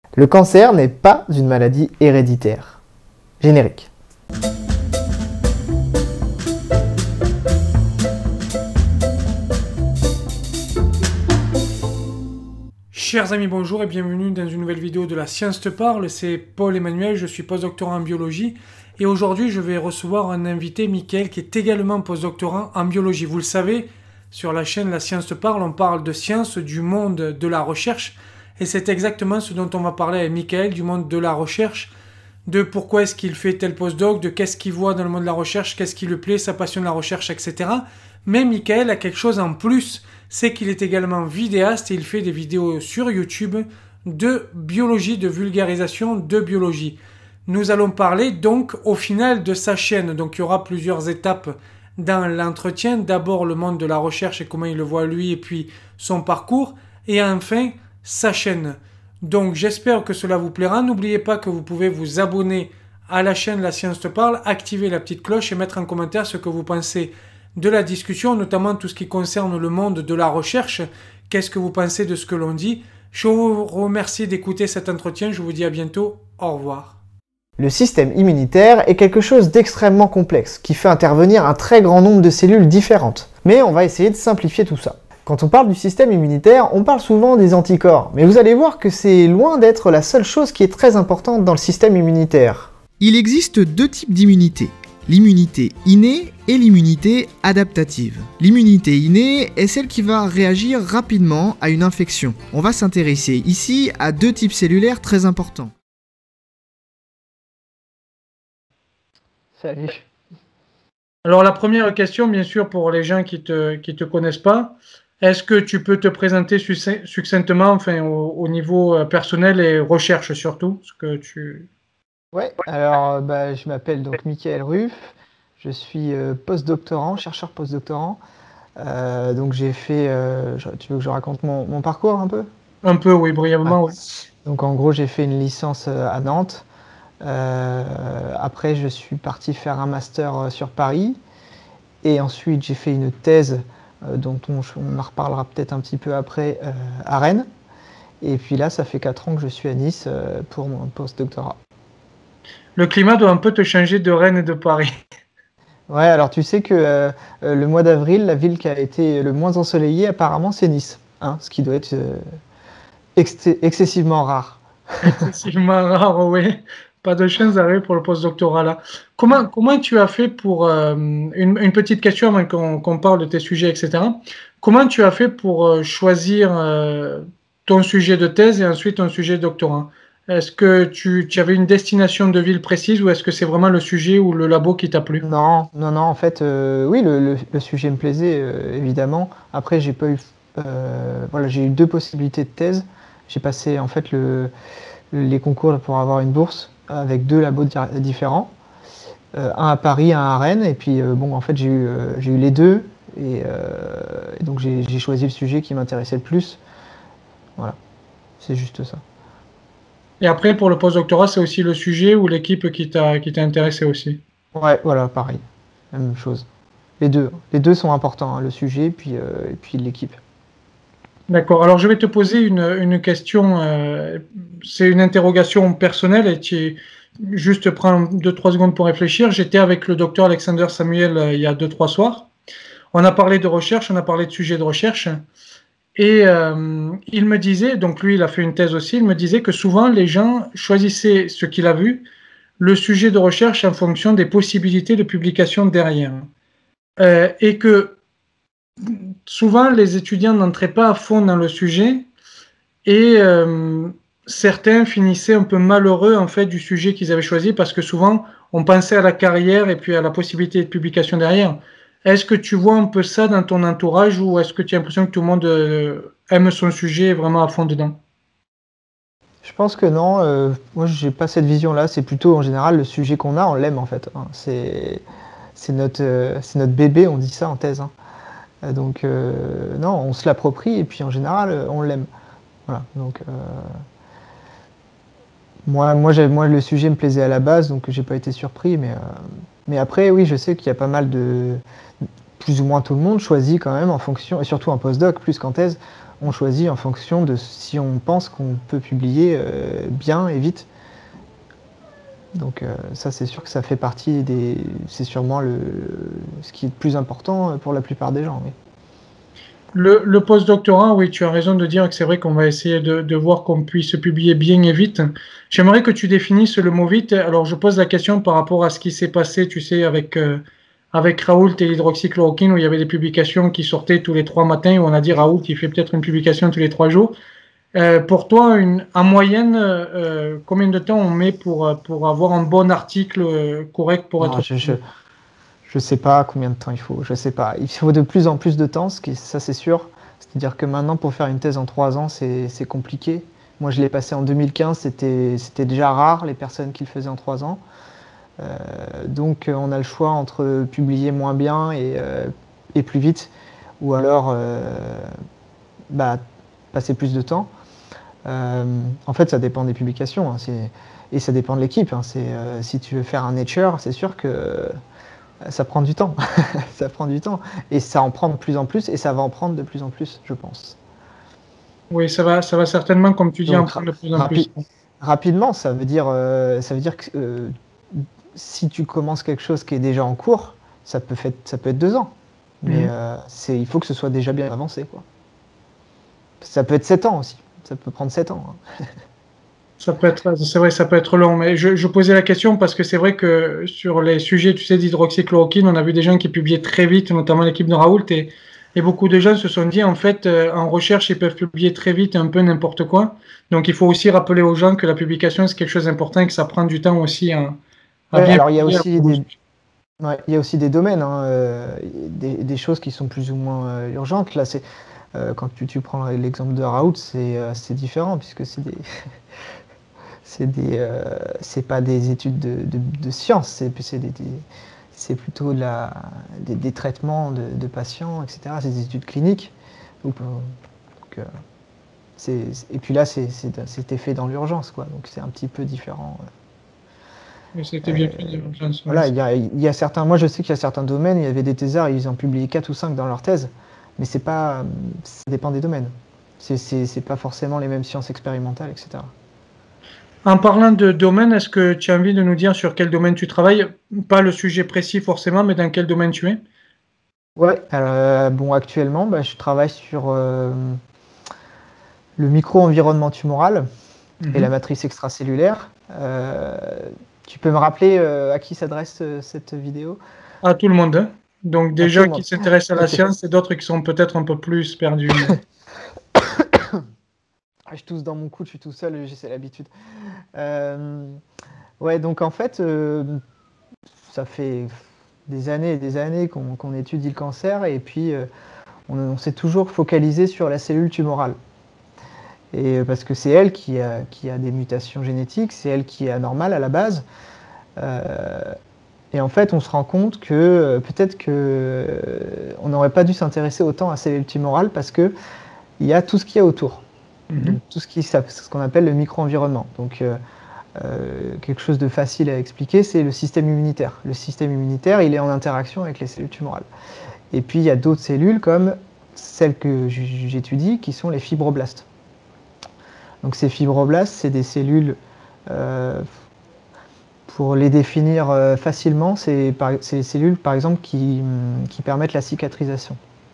Le cancer n'est pas une maladie héréditaire. Générique. Chers amis, bonjour et bienvenue dans une nouvelle vidéo de La Science te parle. C'est Paul Emmanuel, je suis postdoctorant en biologie et aujourd'hui je vais recevoir un invité, Mickaël, qui est également postdoctorant en biologie. Vous le savez, sur la chaîne La Science te parle, on parle de science, du monde de la recherche et c'est exactement ce dont on va parler avec Mickaël, du monde de la recherche, de pourquoi est-ce qu'il fait tel postdoc, de qu'est-ce qu'il voit dans le monde de la recherche, qu'est-ce qui lui plaît, sa passion de la recherche, etc. Mais Mickaël a quelque chose en plus, c'est qu'il est également vidéaste et il fait des vidéos sur YouTube de biologie, de vulgarisation de biologie. Nous allons parler donc au final de sa chaîne. Donc il y aura plusieurs étapes dans l'entretien. D'abord le monde de la recherche et comment il le voit lui et puis son parcours. Et enfin sa chaîne. Donc j'espère que cela vous plaira. N'oubliez pas que vous pouvez vous abonner à la chaîne La Science te parle, activer la petite cloche et mettre en commentaire ce que vous pensez de la discussion, notamment tout ce qui concerne le monde de la recherche. Qu'est-ce que vous pensez de ce que l'on dit? Je vous remercie d'écouter cet entretien. Je vous dis à bientôt. Au revoir. Le système immunitaire est quelque chose d'extrêmement complexe, qui fait intervenir un très grand nombre de cellules différentes. Mais on va essayer de simplifier tout ça. Quand on parle du système immunitaire, on parle souvent des anticorps, mais vous allez voir que c'est loin d'être la seule chose qui est très importante dans le système immunitaire. Il existe deux types d'immunité. L'immunité innée et l'immunité adaptative. L'immunité innée est celle qui va réagir rapidement à une infection. On va s'intéresser ici à deux types cellulaires très importants. Salut. Alors la première question, bien sûr, pour les gens qui te connaissent pas, est-ce que tu peux te présenter succinctement, enfin au niveau personnel et recherche surtout, ce que tu... Ouais, alors je m'appelle donc Mickaël Ruff, je suis postdoctorant, chercheur postdoctorant. Donc j'ai fait, tu veux que je raconte mon parcours un peu? Un peu, oui, brièvement, ouais. Oui. Donc en gros j'ai fait une licence à Nantes. Après je suis parti faire un master sur Paris. Et ensuite j'ai fait une thèse dont on en reparlera peut-être un petit peu après à Rennes. Et puis là ça fait 4 ans que je suis à Nice pour mon postdoctorat. Le climat doit un peu te changer de Rennes et de Paris. Ouais, alors tu sais que le mois d'avril, la ville qui a été le moins ensoleillée, apparemment, c'est Nice. Hein, ce qui doit être excessivement rare. Excessivement rare, oui. Pas de chance d'arriver pour le postdoctorat là. Comment tu as fait pour... une petite question avant qu'on parle de tes sujets, etc. Comment tu as fait pour choisir ton sujet de thèse et ensuite ton sujet de doctorat? Est-ce que tu avais une destination de ville précise ou est-ce que c'est vraiment le sujet ou le labo qui t'a plu? Non, en fait, oui, le sujet me plaisait, évidemment. Après, j'ai pas eu, voilà, j'ai eu 2 possibilités de thèse. J'ai passé, en fait, les concours pour avoir une bourse avec 2 labos différents. Un à Paris, un à Rennes. Et puis, bon, en fait, j'ai eu les 2. Et donc, j'ai choisi le sujet qui m'intéressait le plus. Voilà, c'est juste ça. Et après, pour le postdoctorat, c'est aussi le sujet ou l'équipe qui t'a intéressé aussi? Ouais, voilà, pareil, la même chose. Les deux sont importants, hein, le sujet et puis l'équipe. D'accord. Alors, je vais te poser une question. C'est une interrogation personnelle et juste prends 2-3 secondes pour réfléchir. J'étais avec le docteur Alexander Samuel il y a 2-3 soirs. On a parlé de recherche, on a parlé de sujets de recherche. Et il me disait, donc lui il a fait une thèse aussi, il me disait que souvent les gens choisissaient ce qu'il a vu, le sujet de recherche en fonction des possibilités de publication derrière. Et que souvent les étudiants n'entraient pas à fond dans le sujet et certains finissaient un peu malheureux en fait du sujet qu'ils avaient choisi parce que souvent on pensait à la carrière et puis à la possibilité de publication derrière. Est-ce que tu vois un peu ça dans ton entourage ou est-ce que tu as l'impression que tout le monde aime son sujet vraiment à fond dedans? Je pense que non, moi j'ai pas cette vision-là, c'est plutôt en général le sujet qu'on a, on l'aime en fait. Hein. C'est notre bébé, on dit ça en thèse. Hein. Donc non, on se l'approprie et puis en général on l'aime. Voilà, donc moi le sujet me plaisait à la base, donc j'ai pas été surpris, mais après oui, je sais qu'il y a pas mal de, plus ou moins tout le monde choisit quand même en fonction, et surtout en postdoc plus qu'en thèse, on choisit en fonction de si on pense qu'on peut publier bien et vite. Donc ça, c'est sûr que ça fait partie des... C'est sûrement ce qui est le plus important pour la plupart des gens. Oui. Le post-doctorat, oui, tu as raison de dire que c'est vrai qu'on va essayer de voir qu'on puisse publier bien et vite. J'aimerais que tu définisses le mot vite. Alors, je pose la question par rapport à ce qui s'est passé, tu sais, avec Raoult et l'hydroxychloroquine, où il y avait des publications qui sortaient tous les 3 matins, où on a dit Raoult, il fait peut-être une publication tous les 3 jours. Pour toi, en moyenne, combien de temps on met pour avoir un bon article correct pour Non, être... je sais pas combien de temps il faut, je sais pas. Il faut de plus en plus de temps, ça c'est sûr. C'est-à-dire que maintenant, pour faire une thèse en 3 ans, c'est compliqué. Moi, je l'ai passé en 2015, c'était déjà rare les personnes qui le faisaient en 3 ans. Donc, on a le choix entre publier moins bien et plus vite, ou alors passer plus de temps. En fait, ça dépend des publications, hein, et ça dépend de l'équipe. Hein. Si tu veux faire un Nature, c'est sûr que ça prend du temps. Ça prend du temps. Et ça en prend de plus en plus, et ça va en prendre de plus en plus, je pense. Oui, ça va certainement, comme tu dis, en Donc, prendre de plus en plus. rapidement, ça veut dire que si tu commences quelque chose qui est déjà en cours, ça peut être 2 ans. Mais il faut que ce soit déjà bien avancé, quoi. Ça peut être 7 ans aussi. Ça peut prendre 7 ans. Hein. C'est vrai, ça peut être long, mais je posais la question parce que c'est vrai que sur les sujets, tu sais, d'hydroxychloroquine, on a vu des gens qui publiaient très vite, notamment l'équipe de Raoult, et beaucoup de gens se sont dit, en fait, en recherche, ils peuvent publier très vite un peu n'importe quoi. Donc, il faut aussi rappeler aux gens que la publication, c'est quelque chose d'important et que ça prend du temps aussi à bien alors, il y a publier. il y a aussi des domaines, hein, des choses qui sont plus ou moins urgentes. Là, quand tu prends l'exemple de Raoult, c'est différent puisque c'est pas des études de sciences, c'est plutôt des traitements de patients, etc. C'est des études cliniques. Et puis là, c'était fait dans l'urgence, quoi. Donc c'est un petit peu différent. C'était bien fait, l'urgence. Voilà, il y a certains, moi je sais qu'il y a certains domaines, il y avait des thésards, ils en publiaient 4 ou 5 dans leur thèse, mais ça dépend des domaines. C'est pas forcément les mêmes sciences expérimentales, etc. En parlant de domaine, est-ce que tu as envie de nous dire sur quel domaine tu travailles? Pas le sujet précis forcément, mais dans quel domaine tu es? Ouais, bon, actuellement, je travaille sur le micro-environnement tumoral et la matrice extracellulaire. Tu peux me rappeler à qui s'adresse cette vidéo? À tout le monde. Hein. Donc des gens qui s'intéressent à la Ok. science et d'autres qui sont peut-être un peu plus perdus. Je tousse dans mon coude, je suis tout seul, j'ai l'habitude. Ouais, donc en fait, ça fait des années et des années qu'on étudie le cancer, et puis on s'est toujours focalisé sur la cellule tumorale. Et parce que c'est elle qui a des mutations génétiques, c'est elle qui est anormale à la base. Et en fait, on se rend compte que peut-être on n'aurait pas dû s'intéresser autant à la cellule tumorale parce qu'il y a tout ce qu'il y a autour. Donc, tout ce qu'on appelle le micro-environnement. Donc, quelque chose de facile à expliquer, c'est le système immunitaire. Le système immunitaire, il est en interaction avec les cellules tumorales. Et puis, il y a d'autres cellules comme celles que j'étudie, qui sont les fibroblastes. Donc, ces fibroblastes, c'est des cellules, pour les définir facilement, c'est les cellules, par exemple, qui permettent la cicatrisation.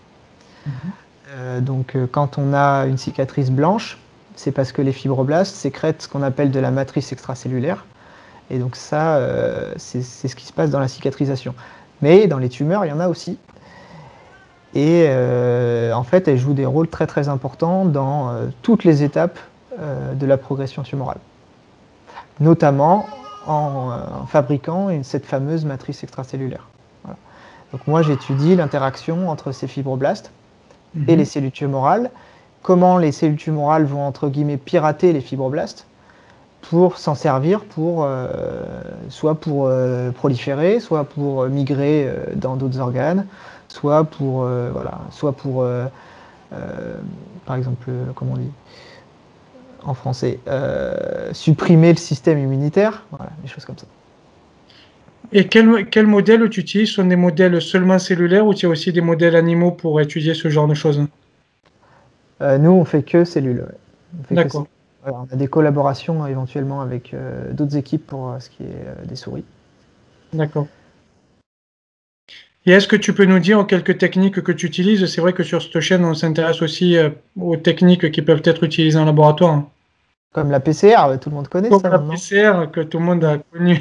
Donc, quand on a une cicatrice blanche, c'est parce que les fibroblastes sécrètent ce qu'on appelle de la matrice extracellulaire. Et donc ça, c'est ce qui se passe dans la cicatrisation. Mais dans les tumeurs, il y en a aussi. Et en fait, elles jouent des rôles très très importants dans toutes les étapes de la progression tumorale. Notamment en fabriquant cette fameuse matrice extracellulaire. Voilà. Donc moi, j'étudie l'interaction entre ces fibroblastes et les cellules tumorales, comment les cellules tumorales vont, entre guillemets, pirater les fibroblastes pour s'en servir soit pour proliférer, soit pour migrer dans d'autres organes, soit pour, par exemple, comment on dit en français, supprimer le système immunitaire, voilà, des choses comme ça. Et quel modèle tu utilises? Ce sont des modèles seulement cellulaires ou tu as aussi des modèles animaux pour étudier ce genre de choses? Nous, on fait que cellules. Ouais. On fait que D'accord, cellules. Voilà, on a des collaborations éventuellement avec d'autres équipes pour ce qui est des souris. d'accord. Et est-ce que tu peux nous dire quelques techniques que tu utilises? C'est vrai que sur cette chaîne, on s'intéresse aussi aux techniques qui peuvent être utilisées en laboratoire. Comme la PCR, tout le monde connaît Comme ça la maintenant. PCR que tout le monde a connu.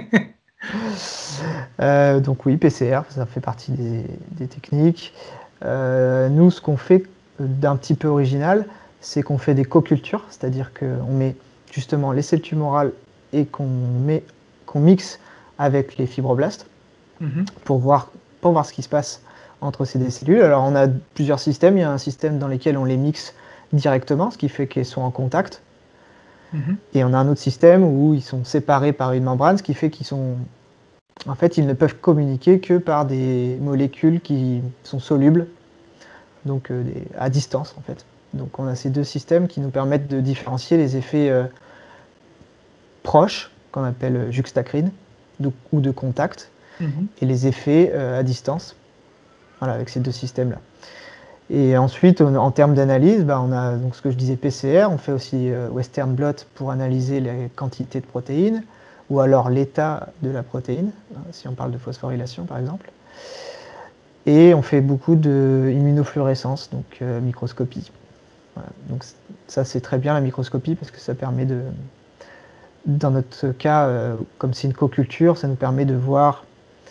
Donc oui, PCR, ça fait partie des techniques. Nous, ce qu'on fait d'un petit peu original, c'est qu'on fait des co-cultures, c'est-à-dire qu'on met justement les cellules tumorales et qu'on mixe avec les fibroblastes Mhm, pour voir ce qui se passe entre ces deux cellules. Alors on a plusieurs systèmes. Il y a un système dans lequel on les mixe directement, ce qui fait qu'elles sont en contact. mhm. Et on a un autre système où ils sont séparés par une membrane, ce qui fait qu'ils sont... En fait, ils ne peuvent communiquer que par des molécules qui sont solubles, donc à distance en fait. Donc on a ces deux systèmes qui nous permettent de différencier les effets proches, qu'on appelle juxtacrine, ou de contact, Mhm. et les effets à distance, voilà, avec ces deux systèmes-là. Et ensuite, en termes d'analyse, on a donc ce que je disais PCR, on fait aussi Western blot pour analyser les quantités de protéines, ou alors l'état de la protéine, hein, si on parle de phosphorylation par exemple. Et on fait beaucoup d'immunofluorescence, donc microscopie. Voilà. Donc ça c'est très bien la microscopie parce que ça permet de, dans notre cas, comme c'est une co-culture, ça nous permet de voir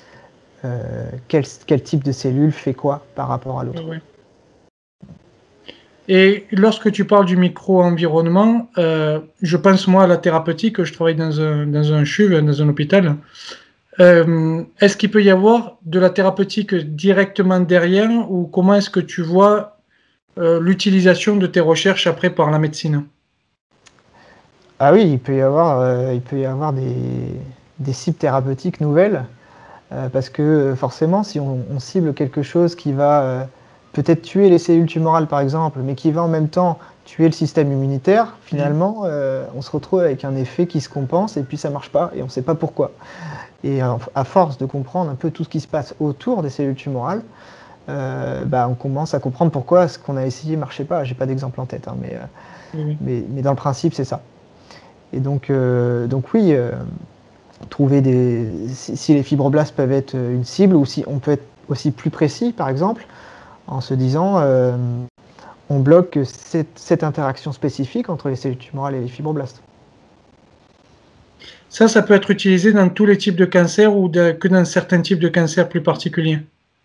quel type de cellule fait quoi par rapport à Ouais, l'autre. ouais. Et lorsque tu parles du micro-environnement, je pense moi à la thérapeutique, je travaille dans un CHUV, dans un hôpital. Est-ce qu'il peut y avoir de la thérapeutique directement derrière ou comment est-ce que tu vois l'utilisation de tes recherches après par la médecine? Ah oui, il peut y avoir des cibles thérapeutiques nouvelles, parce que forcément, si on cible quelque chose qui va peut-être tuer les cellules tumorales par exemple, mais qui va en même temps tuer le système immunitaire, Mhm. finalement, on se retrouve avec un effet qui se compense et puis ça marche pas et on ne sait pas pourquoi. Et à force de comprendre un peu tout ce qui se passe autour des cellules tumorales, on commence à comprendre pourquoi ce qu'on a essayé ne marchait pas. J'ai pas d'exemple en tête, hein, Oui, oui. mais dans le principe, c'est ça. Et donc oui, trouver si les fibroblastes peuvent être une cible, ou si on peut être aussi plus précis, par exemple, en se disant on bloque cette interaction spécifique entre les cellules tumorales et les fibroblastes. Ça peut être utilisé dans tous les types de cancers ou que dans certains types de cancers plus particuliers.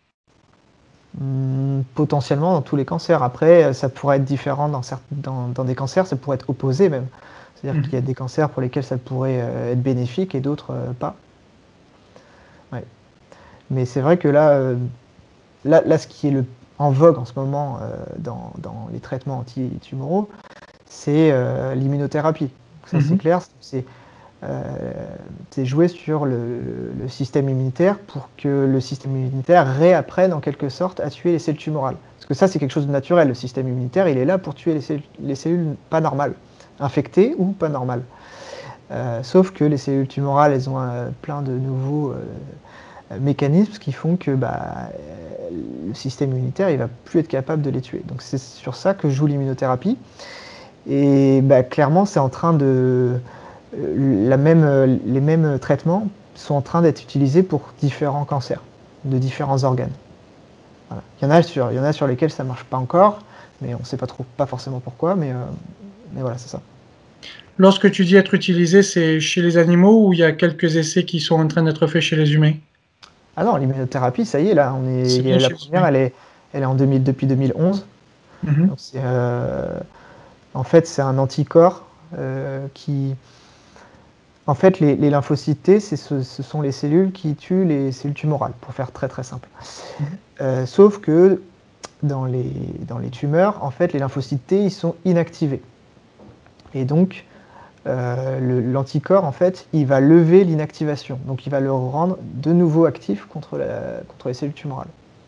Potentiellement dans tous les cancers. Après, ça pourrait être différent dans des cancers, ça pourrait être opposé même. C'est-à-dire Mhm. qu'il y a des cancers pour lesquels ça pourrait être bénéfique et d'autres pas. Ouais. Mais c'est vrai que là, ce qui est en vogue en ce moment dans les traitements antitumoraux, c'est l'immunothérapie. Donc ça, c'est Mhm. clair, euh, c'est jouer sur le système immunitaire pour que le système immunitaire réapprenne en quelque sorte à tuer les cellules tumorales. Parce que ça, c'est quelque chose de naturel. Le système immunitaire, il est là pour tuer les cellules pas normales, infectées ou pas normales. Sauf que les cellules tumorales, elles ont plein de nouveaux mécanismes qui font que le système immunitaire, il va plus être capable de les tuer. Donc c'est sur ça que joue l'immunothérapie. Et clairement, c'est en train de... les mêmes traitements sont en train d'être utilisés pour différents cancers, de différents organes. Voilà. Il y en a sur lesquels ça ne marche pas encore, mais on ne sait pas forcément pourquoi, mais voilà, c'est ça. Lorsque tu dis être utilisé, c'est chez les animaux ou il y a quelques essais qui sont en train d'être faits chez les humains? Ah non, l'immunothérapie, ça y est, là, C'est bien la chez les première, humains. elle est depuis 2011. Mhm. Donc en fait, c'est un anticorps qui... En fait, les lymphocytes T, ce sont les cellules qui tuent les cellules tumorales, pour faire très très simple. Mhm. Sauf que dans les tumeurs, en fait, les lymphocytes T, ils sont inactivés. Et donc, l'anticorps, en fait, il va lever l'inactivation. Donc, il va le rendre de nouveau actif contre les cellules tumorales.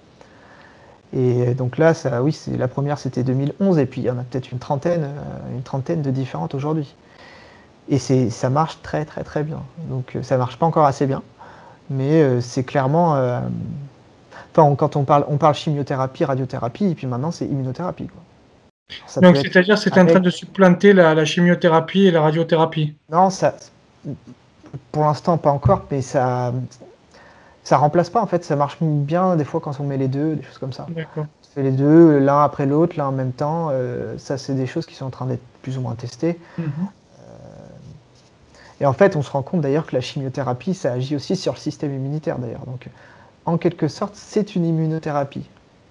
Et donc là, ça, oui, la première, c'était 2011, et puis il y en a peut-être une trentaine de différentes aujourd'hui. Et ça marche très très très bien. Donc ça marche pas encore assez bien, mais c'est clairement... quand on parle chimiothérapie, radiothérapie, et puis maintenant c'est immunothérapie, quoi. Ça Donc, peut être c'est-à-dire, c'est en train avec... de supplanter la chimiothérapie et la radiothérapie. Non, pour l'instant, pas encore, mais ça remplace pas, en fait. Ça marche bien, des fois, quand on met les deux, des choses comme ça. D'accord. On fait les deux, l'un après l'autre, l'un en même temps. Ça, c'est des choses qui sont en train d'être plus ou moins testées. Mhm. Et en fait, on se rend compte d'ailleurs que la chimiothérapie, ça agit aussi sur le système immunitaire, d'ailleurs. Donc, en quelque sorte, c'est une immunothérapie.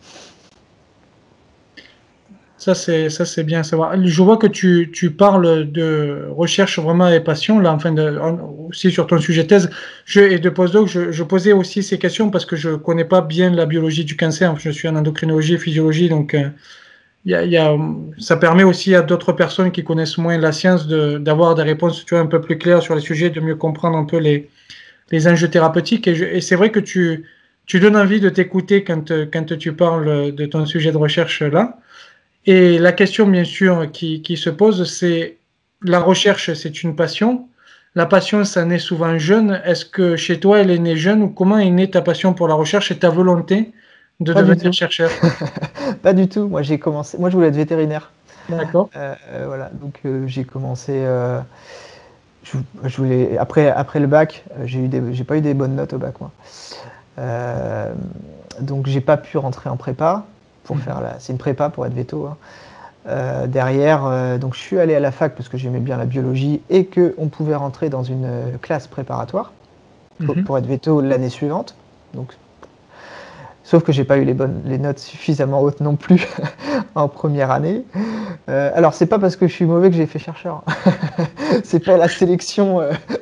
Ça, c'est bien à savoir. Je vois que tu parles de recherche vraiment et passion, là, aussi sur ton sujet de thèse. Et de postdoc, je posais aussi ces questions parce que je connais pas bien la biologie du cancer. Je suis en endocrinologie et physiologie, donc ça permet aussi à d'autres personnes qui connaissent moins la science d'avoir des réponses, tu vois, un peu plus claires sur les sujets, de mieux comprendre un peu les enjeux thérapeutiques. Et c'est vrai que tu donnes envie de t'écouter quand tu parles de ton sujet de recherche là. Et la question, bien sûr, qui se pose, c'est la recherche, c'est une passion. La passion, ça naît souvent jeune. Est-ce que chez toi, elle est née jeune ou comment est née ta passion pour la recherche et ta volonté de Pas du devenir tout. chercheur? Pas du tout. Moi, je voulais être vétérinaire. D'accord. Voilà. Donc, j'ai commencé. Je voulais. Après le bac, j'ai pas eu des bonnes notes au bac, moi. Euh, donc, j'ai pas pu rentrer en prépa pour Mhm. faire la. C'est une prépa pour être veto, hein. Derrière, donc je suis allé à la fac parce que j'aimais bien la biologie et qu'on pouvait rentrer dans une classe préparatoire Mhm. pour être veto l'année suivante. Donc, sauf que j'ai pas eu les notes suffisamment hautes non plus en première année. Alors c'est pas parce que je suis mauvais que j'ai fait chercheur. C'est pas la sélection.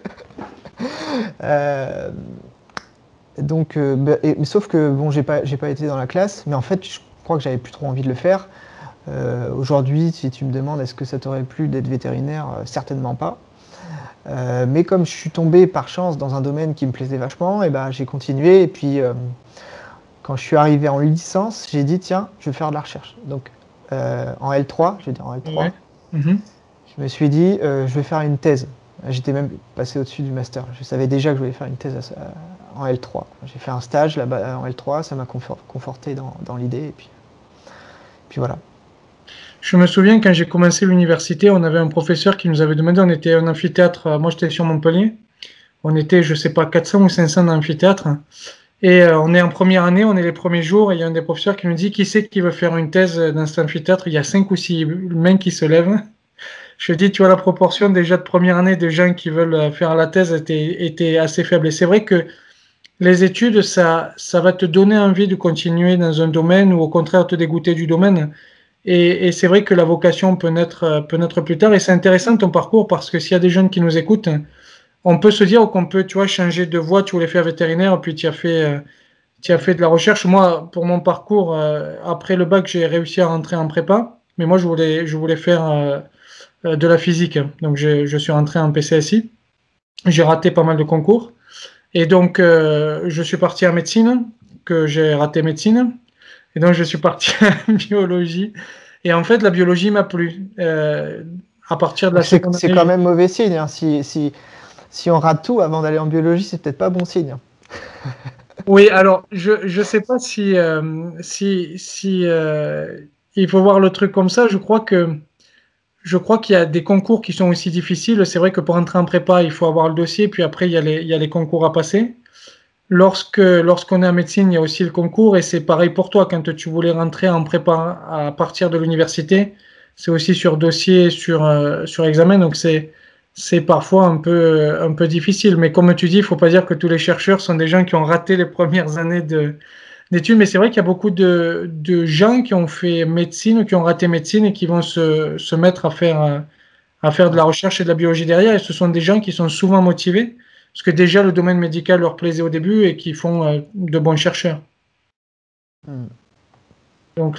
Euh, donc, sauf que bon, j'ai pas été dans la classe, mais en fait, je crois que j'avais plus trop envie de le faire. Aujourd'hui, si tu me demandes est-ce que ça t'aurait plu d'être vétérinaire, certainement pas. Mais comme je suis tombé par chance dans un domaine qui me plaisait vachement, et ben j'ai continué. Et puis quand je suis arrivé en licence, j'ai dit tiens, je vais faire de la recherche. Donc en L3, je vais dire en L3, Ouais. Mhm. je me suis dit je vais faire une thèse. J'étais même passé au-dessus du master. Je savais déjà que je voulais faire une thèse en L3. J'ai fait un stage là-bas en L3, ça m'a conforté dans l'idée. Et puis voilà. Je me souviens quand j'ai commencé l'université, on avait un professeur qui nous avait demandé, on était un amphithéâtre, moi j'étais sur Montpellier, on était, je sais pas, 400 ou 500 dans l'amphithéâtre, et on est en première année, on est les premiers jours, et il y a un des professeurs qui nous dit, qui c'est qui veut faire une thèse dans cet amphithéâtre? Il y a 5 ou 6 mains qui se lèvent. Je dis, tu vois, la proportion déjà de première année de gens qui veulent faire la thèse était assez faible. Et c'est vrai que les études, ça va te donner envie de continuer dans un domaine ou au contraire te dégoûter du domaine. Et c'est vrai que la vocation peut naître plus tard. Et c'est intéressant ton parcours parce que s'il y a des jeunes qui nous écoutent, on peut se dire qu'on peut, tu vois, changer de voie. Tu voulais faire vétérinaire, puis tu as fait de la recherche. Moi, pour mon parcours, après le bac, j'ai réussi à rentrer en prépa. Mais moi, je voulais faire de la physique. Donc, je suis rentré en PCSI. J'ai raté pas mal de concours. Et donc, je suis parti en médecine, que j'ai raté médecine. Et donc, je suis parti en biologie. Et en fait, la biologie m'a plu. À partir de la Donc seconde c'est année, quand même mauvais signe, hein. Si on rate tout avant d'aller en biologie, c'est peut-être pas bon signe, hein. oui, alors, je sais pas si il faut voir le truc comme ça. Je crois qu'il y a des concours qui sont aussi difficiles. C'est vrai que pour entrer en prépa, il faut avoir le dossier, puis après, il y a les concours à passer. Lorsqu'on est en médecine, il y a aussi le concours et c'est pareil pour toi. Quand tu voulais rentrer en prépa à partir de l'université, c'est aussi sur dossier, sur examen. Donc c'est parfois un peu difficile. Mais comme tu dis, il faut pas dire que tous les chercheurs sont des gens qui ont raté les premières années d'études. Mais c'est vrai qu'il y a beaucoup de gens qui ont fait médecine ou qui ont raté médecine et qui vont se mettre à faire de Ouais. la recherche et de la biologie derrière. Et ce sont des gens qui sont souvent motivés, parce que déjà le domaine médical leur plaisait au début et qui font de bons chercheurs. Hmm. Donc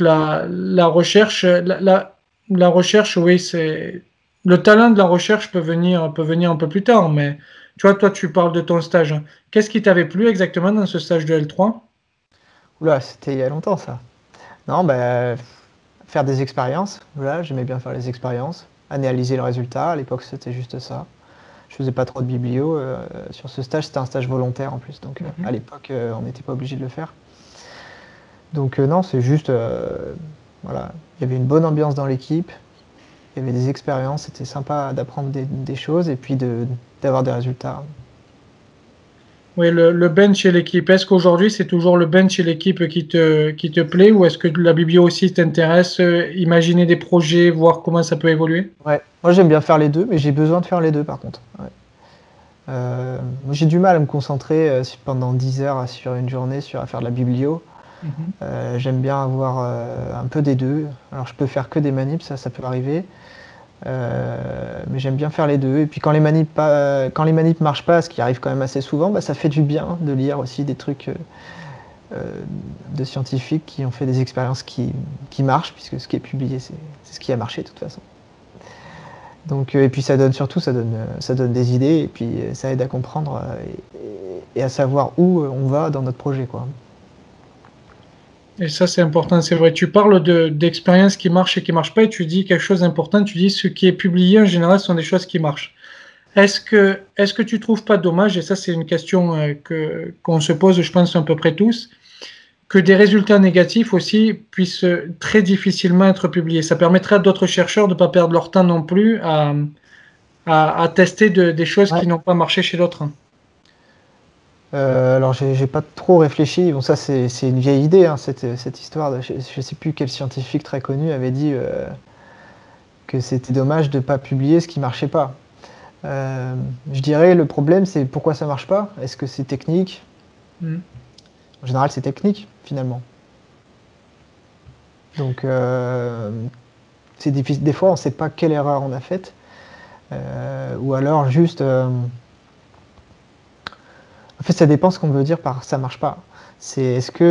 la recherche, oui, c'est le talent de la recherche peut venir un peu plus tard, mais tu vois, toi, tu parles de ton stage. Qu'est-ce qui t'avait plu exactement dans ce stage de L3? Oula, c'était il y a longtemps ça. Non, bah, faire des expériences. Voilà, j'aimais bien faire les expériences, analyser le résultat. À l'époque, c'était juste ça. Je faisais pas trop de biblio. Sur ce stage, c'était un stage volontaire en plus, donc à Mhm. l'époque, on n'était pas obligé de le faire. Donc non, c'est juste Voilà. Il y avait une bonne ambiance dans l'équipe, il y avait des expériences, c'était sympa d'apprendre des choses et puis d'avoir des résultats. Oui, le bench et l'équipe. Est-ce qu'aujourd'hui, c'est toujours le bench et l'équipe qui te plaît ou est-ce que la biblio aussi t'intéresse? Imaginer des projets, voir comment ça peut évoluer? Ouais. Moi j'aime bien faire les deux, mais j'ai besoin de faire les deux par contre. Ouais. Moi, j'ai du mal à me concentrer pendant 10 heures sur une journée à faire de la biblio. Mhm. J'aime bien avoir un peu des deux. Alors je peux faire que des manips, ça peut arriver. Mais j'aime bien faire les deux. Et puis quand quand les manips marchent pas, ce qui arrive quand même assez souvent, bah, ça fait du bien de lire aussi des trucs euh, de scientifiques qui ont fait des expériences qui marchent, puisque ce qui est publié, c'est ce qui a marché de toute façon. Donc, et puis ça donne surtout, ça donne des idées, et puis ça aide à comprendre et à savoir où on va dans notre projet, quoi. Et ça, c'est important, c'est vrai. Tu parles d'expériences qui marchent et qui marchent pas, et tu dis quelque chose d'important. Tu dis ce qui est publié en général sont des choses qui marchent. Est-ce que tu trouves pas dommage, et ça, c'est une question qu'on se pose, je pense, à peu près tous, que des résultats négatifs aussi puissent très difficilement être publiés. Ça permettrait à d'autres chercheurs de ne pas perdre leur temps non plus à tester des choses Ouais. qui n'ont pas marché chez d'autres. Alors j'ai pas trop réfléchi. Bon, ça c'est une vieille idée, hein, cette histoire. Je sais plus quel scientifique très connu avait dit que c'était dommage de pas publier ce qui marchait pas. Je dirais le problème c'est pourquoi ça marche pas. Est-ce que c'est technique? Mm. En général c'est technique finalement. Donc c'est difficile. Des fois on sait pas quelle erreur on a faite. Ou alors juste en fait ça dépend ce qu'on veut dire par ça marche pas. C'est est-ce que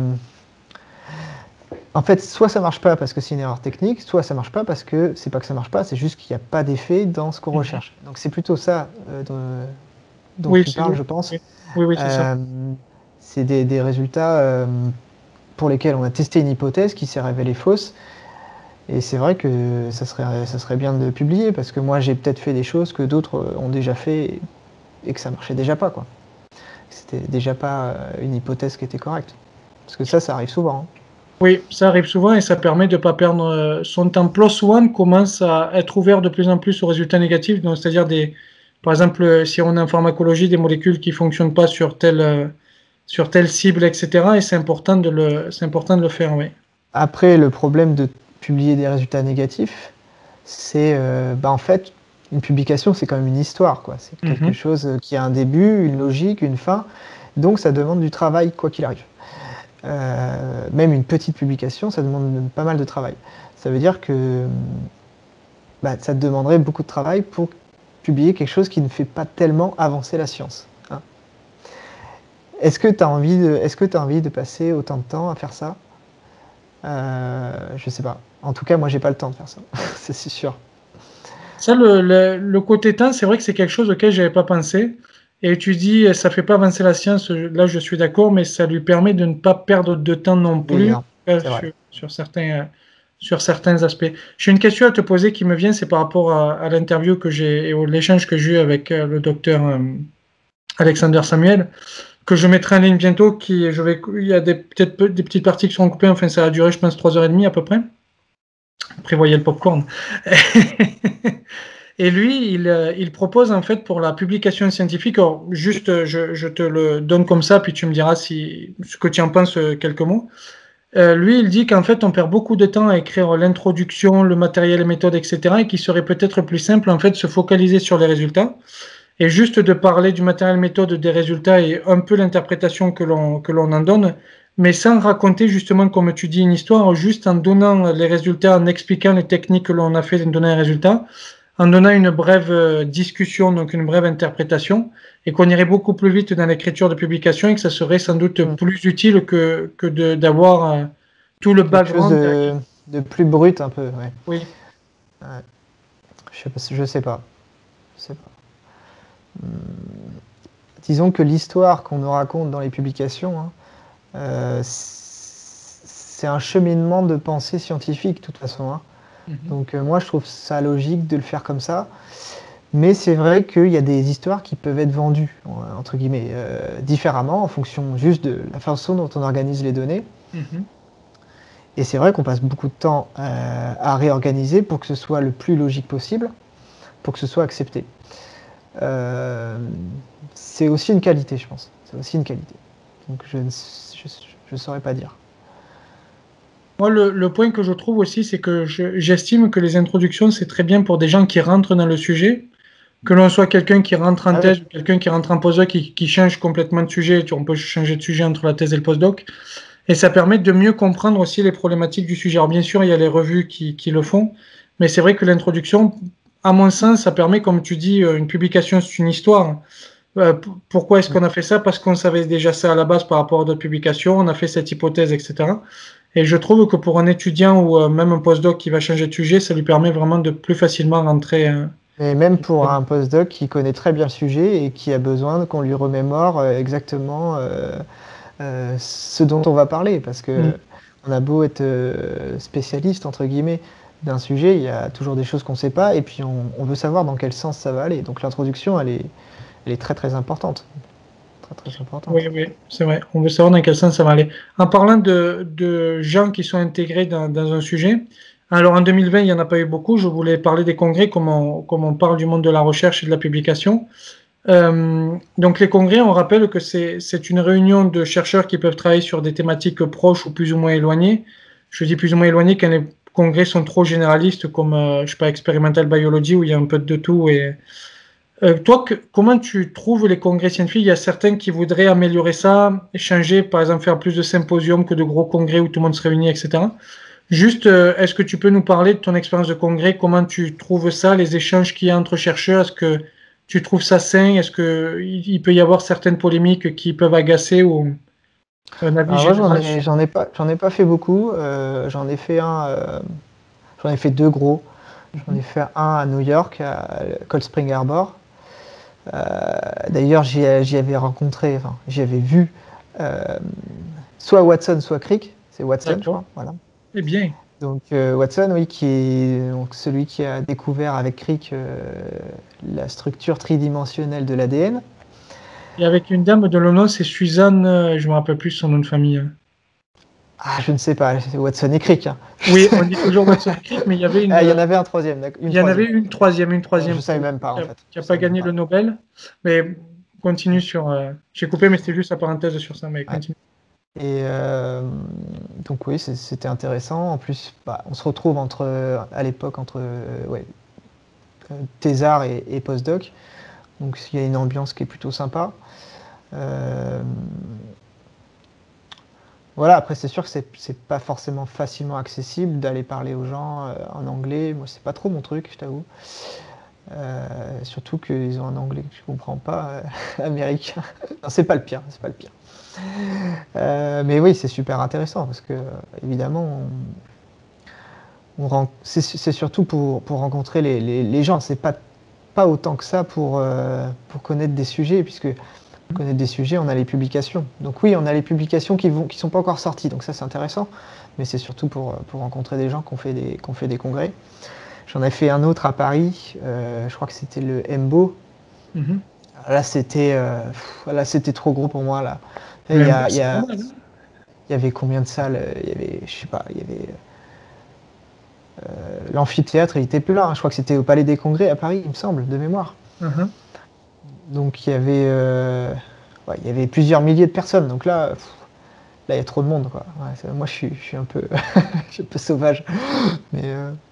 en fait, soit ça marche pas parce que c'est une erreur technique, soit ça marche pas parce que c'est pas que ça marche pas, c'est juste qu'il n'y a pas d'effet dans ce qu'on Mhm. recherche. Donc c'est plutôt ça dont Oui, tu parles, je pense. oui, oui, oui, c'est ça. Euh, c'est des résultats pour lesquels on a testé une hypothèse qui s'est révélée fausse. Et c'est vrai que ça serait bien de publier parce que moi j'ai peut-être fait des choses que d'autres ont déjà fait et que ça marchait déjà pas, quoi. C'était déjà pas une hypothèse qui était correcte. Parce que ça arrive souvent, hein. Oui, ça arrive souvent et ça permet de ne pas perdre son temps. PLOS ONE commence à être ouvert de plus en plus aux résultats négatifs. Donc, c'est-à-dire par exemple, si on est en pharmacologie, des molécules qui ne fonctionnent pas sur telle cible, etc. Et c'est important de le faire, oui. Après, le problème de publier des résultats négatifs, c'est en fait, une publication, c'est quand même une histoire, quoi. C'est quelque Mhm. chose qui a un début, une logique, une fin. Donc, ça demande du travail, quoi qu'il arrive. Même une petite publication, ça demande pas mal de travail. Ça veut dire que ça te demanderait beaucoup de travail pour publier quelque chose qui ne fait pas tellement avancer la science, hein. Est-ce que tu as envie de passer autant de temps à faire ça? Je sais pas. En tout cas, moi, j'ai pas le temps de faire ça. C'est sûr. Ça, le côté temps, c'est vrai que c'est quelque chose auquel j'avais pas pensé. Et tu dis, ça fait pas avancer la science. Là, je suis d'accord, mais ça lui permet de ne pas perdre de temps non Oui, plus hein, c'est vrai. sur certains aspects. J'ai une question à te poser qui me vient, c'est par rapport à l'interview que j'ai et l'échange que j'ai eu avec le docteur Alexander Samuel, que je mettrai en ligne bientôt. Il y a peut-être des petites parties qui seront coupées. Enfin, ça a duré, je pense, 3h30 à peu près. Prévoyez le popcorn. Et lui, il propose en fait pour la publication scientifique, alors, juste je te le donne comme ça, puis tu me diras ce que tu en penses quelques mots. Lui, il dit qu'en fait, on perd beaucoup de temps à écrire l'introduction, le matériel, les méthodes, etc., et qu'il serait peut-être plus simple en fait de se focaliser sur les résultats et juste de parler du matériel, méthode, des résultats et un peu l'interprétation que l'on en donne, mais sans raconter justement, comme tu dis, une histoire, juste en donnant les résultats, en expliquant les techniques que l'on a fait, en donnant les résultats en donnant une brève discussion, donc une brève interprétation, et qu'on irait beaucoup plus vite dans l'écriture de publication et que ça serait sans doute Mm. plus utile que d'avoir tout le Quelque chose background derrière. de plus brut, un peu. Ouais. Oui. Ouais. Je sais pas. Je sais pas. Disons que l'histoire qu'on nous raconte dans les publications, hein, c'est un cheminement de pensée scientifique, de toute façon, hein. Mhm. Donc moi, je trouve ça logique de le faire comme ça. Mais c'est vrai qu'il y a des histoires qui peuvent être vendues, entre guillemets, différemment, en fonction juste de la façon dont on organise les données. Mhm. Et c'est vrai qu'on passe beaucoup de temps à réorganiser pour que ce soit le plus logique possible, pour que ce soit accepté. C'est aussi une qualité, je pense. C'est aussi une qualité. Donc je ne saurais pas dire. Moi, le point que je trouve aussi, c'est que j'estime que les introductions, c'est très bien pour des gens qui rentrent dans le sujet. Que l'on soit quelqu'un qui rentre en thèse ou quelqu'un qui rentre en postdoc qui change complètement de sujet. On peut changer de sujet entre la thèse et le postdoc. Et ça permet de mieux comprendre aussi les problématiques du sujet. Alors bien sûr, il y a les revues qui le font, mais c'est vrai que l'introduction, à mon sens, ça permet, comme tu dis, une publication, c'est une histoire. Pourquoi est-ce qu'on a fait ça? Parce qu'on savait déjà ça à la base par rapport à d'autres publications, on a fait cette hypothèse, etc. Et je trouve que pour un étudiant ou même un postdoc qui va changer de sujet, ça lui permet vraiment de plus facilement rentrer. Et même pour un postdoc qui connaît très bien le sujet et qui a besoin qu'on lui remémore exactement ce dont on va parler, parce que on a beau être spécialiste entre guillemets d'un sujet, il y a toujours des choses qu'on ne sait pas, et puis on veut savoir dans quel sens ça va aller. Donc l'introduction, elle est très très importante. Très importante. Oui, oui, c'est vrai. On veut savoir dans quel sens ça va aller. En parlant de gens qui sont intégrés dans un sujet, alors en 2020, il n'y en a pas eu beaucoup. Je voulais parler des congrès, comme on parle du monde de la recherche et de la publication. Donc les congrès, on rappelle que c'est une réunion de chercheurs qui peuvent travailler sur des thématiques proches ou plus ou moins éloignées. Je dis plus ou moins éloignées quand les congrès sont trop généralistes, comme je sais pas, Experimental Biology, où il y a un peu de tout. Et toi, comment tu trouves les congrès scientifiques? Il y a certains qui voudraient améliorer ça, changer, par exemple faire plus de symposiums que de gros congrès où tout le monde se réunit, etc. Juste, est-ce que tu peux nous parler de ton expérience de congrès? Comment tu trouves ça, les échanges qu'il y a entre chercheurs? Est-ce que tu trouves ça sain? Est-ce qu'il peut y avoir certaines polémiques qui peuvent agacer ou un avis général? Moi, j'en ai pas fait beaucoup. J'en ai fait deux gros. J'en ai fait un à New York, à Cold Spring Harbor. D'ailleurs, j'y avais vu soit Watson, soit Crick. C'est Watson, je crois. Voilà. Eh bien. Donc Watson, oui, qui est donc celui qui a découvert avec Crick la structure tridimensionnelle de l'ADN. Et avec une dame de l'ONU, c'est Suzanne, je ne me rappelle plus son nom de famille. Ah, je ne sais pas, c'est Watson et Crick. Hein. Oui, on dit toujours Watson et Crick, mais il y avait une. Il y en avait un troisième. Il y en avait une troisième. Je ne savais même pas, en fait. Qui n'a pas gagné le Nobel. Mais continue sur. J'ai coupé, mais c'était juste la parenthèse sur ça, mais continue. Et donc oui, c'était intéressant. En plus, on se retrouve à l'époque entre thésard et postdoc. Donc il y a une ambiance qui est plutôt sympa. Voilà, après c'est sûr que c'est pas forcément facilement accessible d'aller parler aux gens en anglais. Moi, c'est pas trop mon truc, je t'avoue. Surtout qu'ils ont un anglais que je comprends pas, américain. Non, c'est pas le pire, c'est pas le pire. Mais oui, c'est super intéressant parce que évidemment, c'est surtout pour rencontrer les gens. C'est pas autant que ça pour connaître des sujets, puisque pour connaître des sujets, on a les publications. Donc oui, on a les publications qui sont pas encore sorties, donc ça c'est intéressant. Mais c'est surtout pour rencontrer des gens qui ont fait des congrès. J'en ai fait un autre à Paris. Je crois que c'était le EMBO. Là, c'était trop gros pour moi là. Il y avait combien de salles? Il y avait, je sais pas, il y avait l'amphithéâtre, il était plus là. Hein. Je crois que c'était au Palais des Congrès à Paris, il me semble, de mémoire. Donc il y avait plusieurs milliers de personnes. Donc là, il y a trop de monde, quoi. Ouais, moi, je suis un peu, je suis un peu sauvage, mais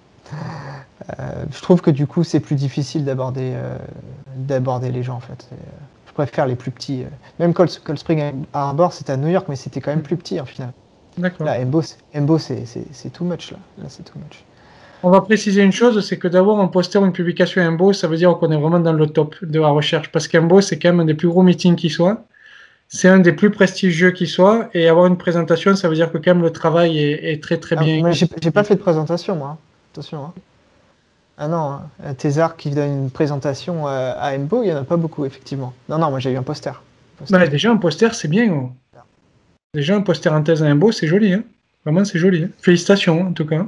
je trouve que du coup, c'est plus difficile d'aborder les gens en fait. Je préfère les plus petits. Même Cold Spring Harbor, c'était à New York, mais c'était quand même plus petit en final. D'accord. Là, EMBO, c'est too much là. Là, c'est too much. On va préciser une chose, c'est que d'avoir un poster ou une publication EMBO, ça veut dire qu'on est vraiment dans le top de la recherche. Parce qu'EMBO, c'est quand même un des plus gros meetings qui soit. C'est un des plus prestigieux qui soit. Et avoir une présentation, ça veut dire que quand même le travail est très très bien. Moi, j'ai pas fait de présentation, moi. Attention. Hein. Ah non, un thésard qui donne une présentation à EMBO, il n'y en a pas beaucoup, effectivement. Non, moi j'ai eu un poster. Déjà, un poster, c'est bien. Oh. Déjà, un poster en thèse à EMBO, c'est joli. Hein. Vraiment, c'est joli. Hein. Félicitations, en tout cas.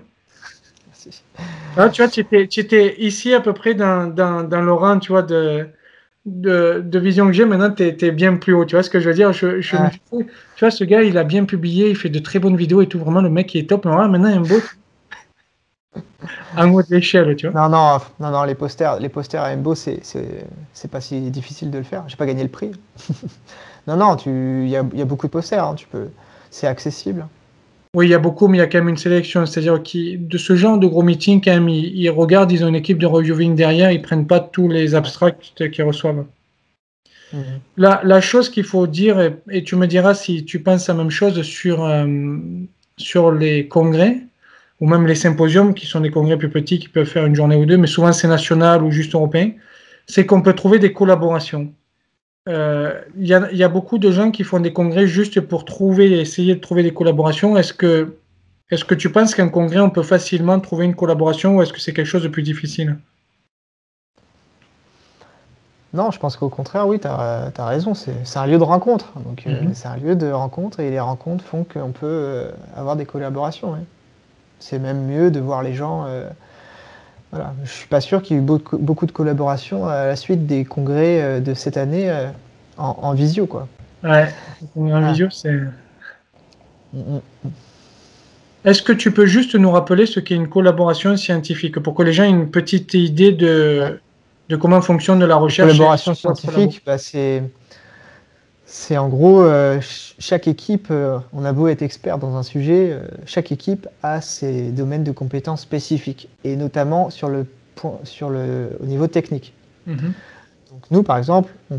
Ah, tu vois, tu étais ici à peu près dans le rang, tu vois, de vision que j'ai, maintenant, tu es bien plus haut. Tu vois ce que je veux dire? Je me Ouais. dis, tu vois, ce gars, il a bien publié, il fait de très bonnes vidéos et tout. Vraiment, le mec, il est top. Mais voilà, maintenant, Embo, en haut de l'échelle, tu vois. Non, non, non, non, les posters à Embo, c'est pas si difficile de le faire. J'ai pas gagné le prix. Non, non, il y a beaucoup de posters, hein, c'est accessible. Oui, il y a beaucoup, mais il y a quand même une sélection. C'est-à-dire que de ce genre de gros meeting, quand même, ils regardent, ils ont une équipe de reviewing derrière, ils prennent pas tous les Ouais. abstracts qu'ils reçoivent. Mhm. La chose qu'il faut dire, et tu me diras si tu penses la même chose sur les congrès, ou même les symposiums, qui sont des congrès plus petits, qui peuvent faire une journée ou deux, mais souvent c'est national ou juste européen, c'est qu'on peut trouver des collaborations. Il y a beaucoup de gens qui font des congrès juste pour essayer de trouver des collaborations. Est-ce que tu penses qu'un congrès, on peut facilement trouver une collaboration ou est-ce que c'est quelque chose de plus difficile? Non, je pense qu'au contraire, oui, tu as raison. C'est un lieu de rencontre. Donc, Mhm. c'est un lieu de rencontre et les rencontres font qu'on peut avoir des collaborations. Ouais. C'est même mieux de voir les gens. Voilà. Je suis pas sûr qu'il y ait eu beaucoup de collaborations à la suite des congrès de cette année en visio, quoi. Ouais, en Ah. visio, c'est. Mm, mm. Est-ce que tu peux juste nous rappeler ce qu'est une collaboration scientifique pour que les gens aient une petite idée Ouais. de comment fonctionne la Une recherche et collaboration sur quoi se collabore? scientifique, bah, c'est en gros, chaque équipe, on a beau être expert dans un sujet, chaque équipe a ses domaines de compétences spécifiques, et notamment au niveau technique. Mhm. Donc nous, par exemple, on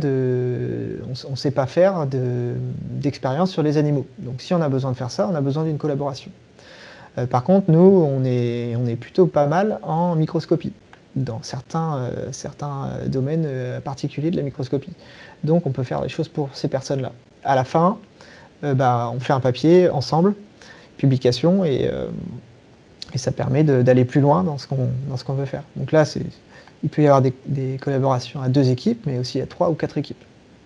ne sait pas faire d'expérience sur les animaux. Donc si on a besoin de faire ça, on a besoin d'une collaboration. Par contre, nous, on est plutôt pas mal en microscopie, dans certains domaines particuliers de la microscopie. Donc on peut faire les choses pour ces personnes-là. À la fin, bah, on fait un papier ensemble, publication, et ça permet d'aller plus loin dans ce qu'on veut faire. Donc là, il peut y avoir des collaborations à 2 équipes, mais aussi à 3 ou 4 équipes.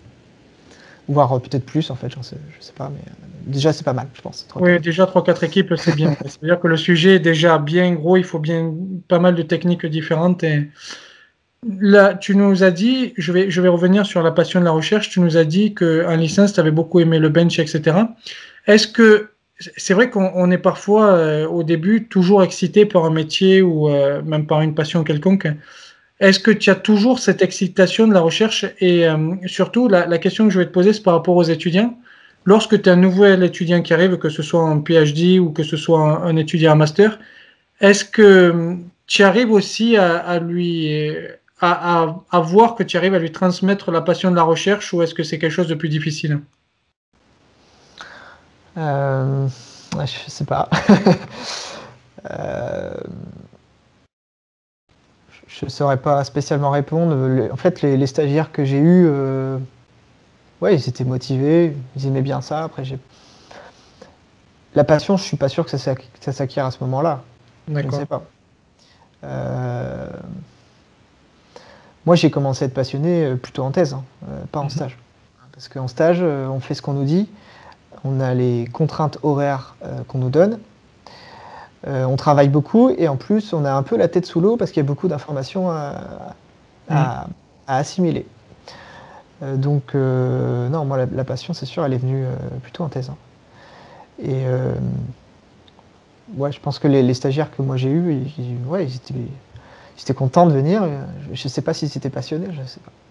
Voire peut-être plus, en fait, je sais pas, mais déjà c'est pas mal, je pense. 3, 4 Oui, équipes. déjà 3-4 équipes, c'est bien. C'est-à-dire que le sujet est déjà bien gros, il faut bien pas mal de techniques différentes. Et là, tu nous as dit, je vais revenir sur la passion de la recherche, tu nous as dit qu'en licence, tu avais beaucoup aimé le bench, etc. Est-ce que c'est vrai qu'on est parfois au début toujours excité par un métier ou même par une passion quelconque. Est-ce que tu as toujours cette excitation de la recherche et surtout la question que je vais te poser c'est par rapport aux étudiants. Lorsque tu as un nouvel étudiant qui arrive, que ce soit un PhD ou que ce soit un étudiant en master, est-ce que tu arrives aussi à lui à voir que tu arrives à lui transmettre la passion de la recherche ou est-ce que c'est quelque chose de plus difficile? Euh, ouais, je sais pas. Euh, je ne saurais pas spécialement répondre. En fait, les stagiaires que j'ai eus, ouais, ils étaient motivés, ils aimaient bien ça. Après, la passion, je suis pas sûr que ça s'acquiert à ce moment-là. Je ne sais D'accord. pas. Euh, Moi, j'ai commencé à être passionné plutôt en thèse, hein, pas en Mhm. stage. Parce qu'en stage, on fait ce qu'on nous dit, on a les contraintes horaires qu'on nous donne, on travaille beaucoup et en plus, on a un peu la tête sous l'eau parce qu'il y a beaucoup d'informations Mhm. à- à assimiler. Donc, non, moi, la passion, c'est sûr, elle est venue plutôt en thèse, hein. Et ouais, je pense que les stagiaires que moi j'ai eus, ouais, ils étaient contents de venir. Je ne sais pas s'ils étaient passionnés, je sais pas.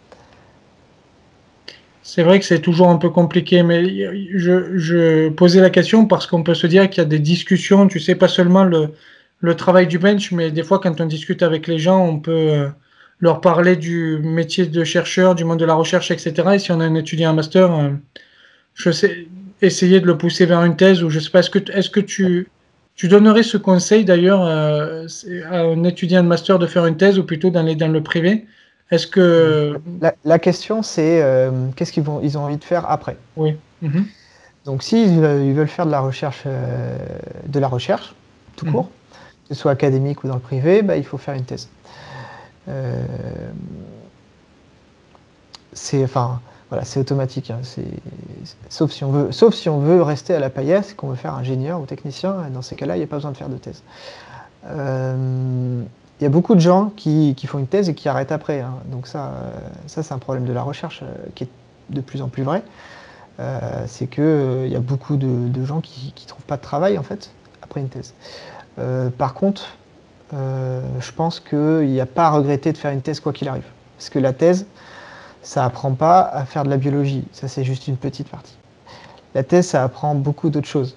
C'est vrai que c'est toujours un peu compliqué, mais je posais la question parce qu'on peut se dire qu'il y a des discussions, tu sais, pas seulement le travail du bench, mais des fois quand on discute avec les gens, on peut leur parler du métier de chercheur, du monde de la recherche, etc. Et si on a un étudiant en master, je sais, essayer de le pousser vers une thèse ou je sais pas, est-ce que tu donnerais ce conseil d'ailleurs à un étudiant de master de faire une thèse ou plutôt dans le privé? Est-ce que... La question, c'est qu'est-ce ils ont envie de faire après. Oui. Mhm. Donc, s'ils ils veulent faire de la recherche, tout court, Mhm. que ce soit académique ou dans le privé, bah, il faut faire une thèse. Euh, enfin, voilà, c'est automatique, hein, sauf si on veut rester à la paillasse, qu'on veut faire ingénieur ou technicien. Dans ces cas-là, il n'y a pas besoin de faire de thèse. Euh, il y a beaucoup de gens qui font une thèse et qui arrêtent après, hein. Donc ça c'est un problème de la recherche qui est de plus en plus vrai. C'est que il y a beaucoup de gens qui trouvent pas de travail en fait après une thèse. Par contre, je pense qu'il n'y a pas à regretter de faire une thèse quoi qu'il arrive. Parce que la thèse, ça apprend pas à faire de la biologie. Ça c'est juste une petite partie. La thèse, ça apprend beaucoup d'autres choses.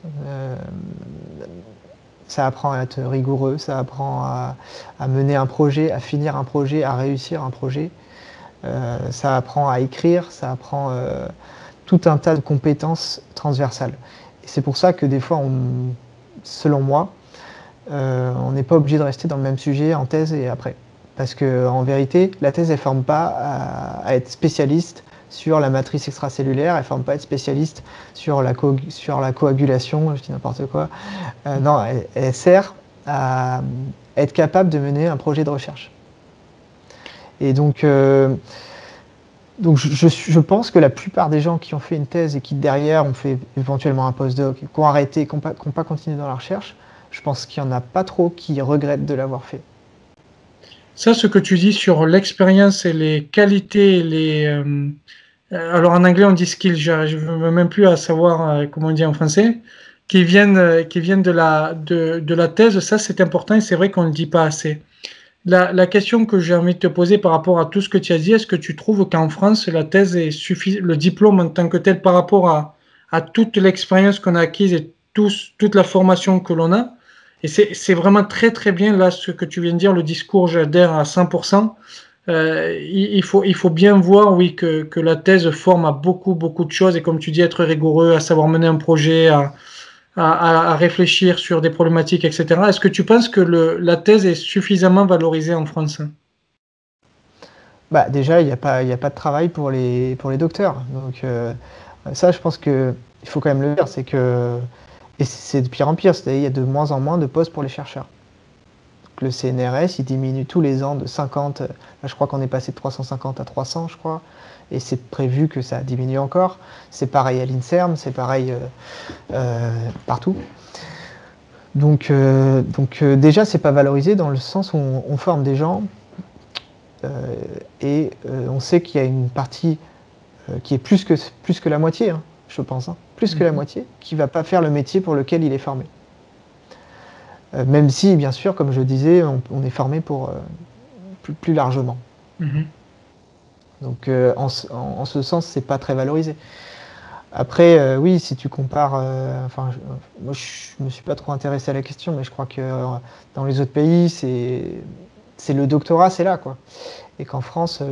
Ça apprend à être rigoureux, ça apprend à mener un projet, à finir un projet, à réussir un projet. Ça apprend à écrire, ça apprend tout un tas de compétences transversales. Et c'est pour ça que des fois, selon moi, on n'est pas obligé de rester dans le même sujet en thèse et après. Parce qu'en vérité, la thèse, elle ne forme pas à être spécialiste sur la matrice extracellulaire, elle ne forme pas à être spécialiste sur la coagulation, je dis n'importe quoi. Non, elle sert à être capable de mener un projet de recherche. Et donc je pense que la plupart des gens qui ont fait une thèse et qui derrière ont fait éventuellement un postdoc, qui ont arrêté, qui n'ont pas continué dans la recherche, je pense qu'il n'y en a pas trop qui regrettent de l'avoir fait. Ça, ce que tu dis sur l'expérience et les qualités, alors en anglais on dit skills, je ne veux même plus à savoir comment on dit en français, qui viennent de la thèse, ça c'est important et c'est vrai qu'on ne le dit pas assez. La question que j'ai envie de te poser par rapport à tout ce que tu as dit, est-ce que tu trouves qu'en France, la thèse est le diplôme en tant que tel par rapport à toute l'expérience qu'on a acquise et toute la formation que l'on a? Et c'est vraiment très très bien là ce que tu viens de dire, le discours, j'adhère à 100%. Il faut bien voir, oui, que la thèse forme à beaucoup beaucoup de choses et comme tu dis, être rigoureux, à savoir mener un projet, à réfléchir sur des problématiques, etc. Est-ce que tu penses que la thèse est suffisamment valorisée en France? Bah, déjà, il n'y a pas de travail pour les docteurs. Donc ça, je pense qu'il faut quand même le dire, c'est que, et c'est de pire en pire, c'est-à-dire il y a de moins en moins de postes pour les chercheurs. Donc, le CNRS, il diminue tous les ans de 50, là, je crois qu'on est passé de 350 à 300, je crois, et c'est prévu que ça diminue encore. C'est pareil à l'INSERM, c'est pareil partout. Donc déjà, c'est pas valorisé dans le sens où on forme des gens et on sait qu'il y a une partie qui est plus que la moitié, hein, je pense, hein, plus que la moitié, qui va pas faire le métier pour lequel il est formé. Même si, bien sûr, comme je disais, on est formé pour plus largement. Donc en ce sens, c'est pas très valorisé. Après, oui, si tu compares, moi je me suis pas trop intéressé à la question, mais je crois que dans les autres pays, c'est le doctorat, c'est là, quoi. Et qu'en France,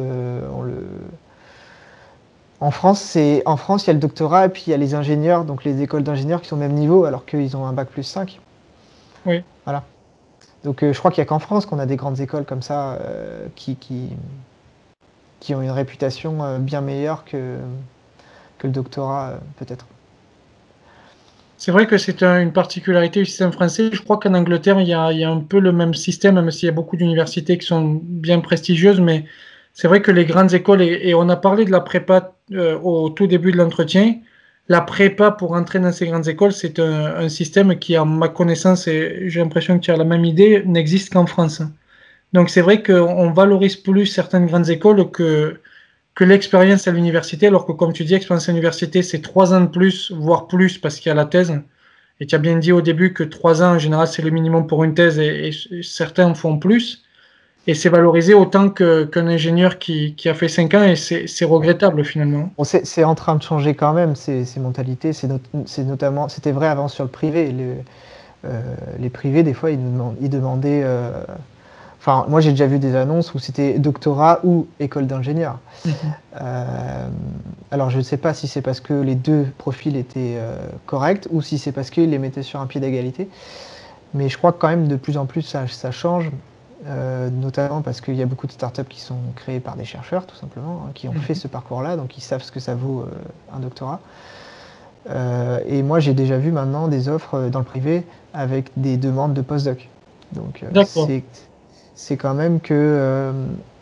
en France, il y a le doctorat et puis il y a les ingénieurs, donc les écoles d'ingénieurs qui sont au même niveau, alors qu'ils ont un bac plus 5. Oui. Voilà. Donc je crois qu'il n'y a qu'en France qu'on a des grandes écoles comme ça qui ont une réputation bien meilleure que le doctorat, peut-être. C'est vrai que c'est une particularité du système français. Je crois qu'en Angleterre, il y a un peu le même système, même s'il y a beaucoup d'universités qui sont bien prestigieuses, mais c'est vrai que les grandes écoles, et on a parlé de la prépa au tout début de l'entretien, la prépa pour entrer dans ces grandes écoles, c'est un système qui, à ma connaissance, et j'ai l'impression que tu as la même idée, n'existe qu'en France. Donc c'est vrai qu'on valorise plus certaines grandes écoles que l'expérience à l'université, alors que comme tu dis, expérience à l'université, c'est 3 ans de plus, voire plus, parce qu'il y a la thèse. Et tu as bien dit au début que 3 ans, en général, c'est le minimum pour une thèse, et certains en font plus. Et c'est valorisé autant qu'un ingénieur qui a fait 5 ans, et c'est regrettable finalement. Bon, c'est en train de changer quand même, ces mentalités. Notamment, c'était vrai avant sur le privé. Les privés, des fois, ils demandaient... Enfin, moi, j'ai déjà vu des annonces où c'était doctorat ou école d'ingénieur. Alors, je ne sais pas si c'est parce que les deux profils étaient corrects ou si c'est parce qu'ils les mettaient sur un pied d'égalité. Mais je crois que quand même, de plus en plus, ça change. Notamment parce qu'il y a beaucoup de startups qui sont créées par des chercheurs, tout simplement, hein, qui ont fait ce parcours-là, donc ils savent ce que ça vaut un doctorat. Et moi, j'ai déjà vu maintenant des offres dans le privé avec des demandes de postdoc. Donc, c'est quand même que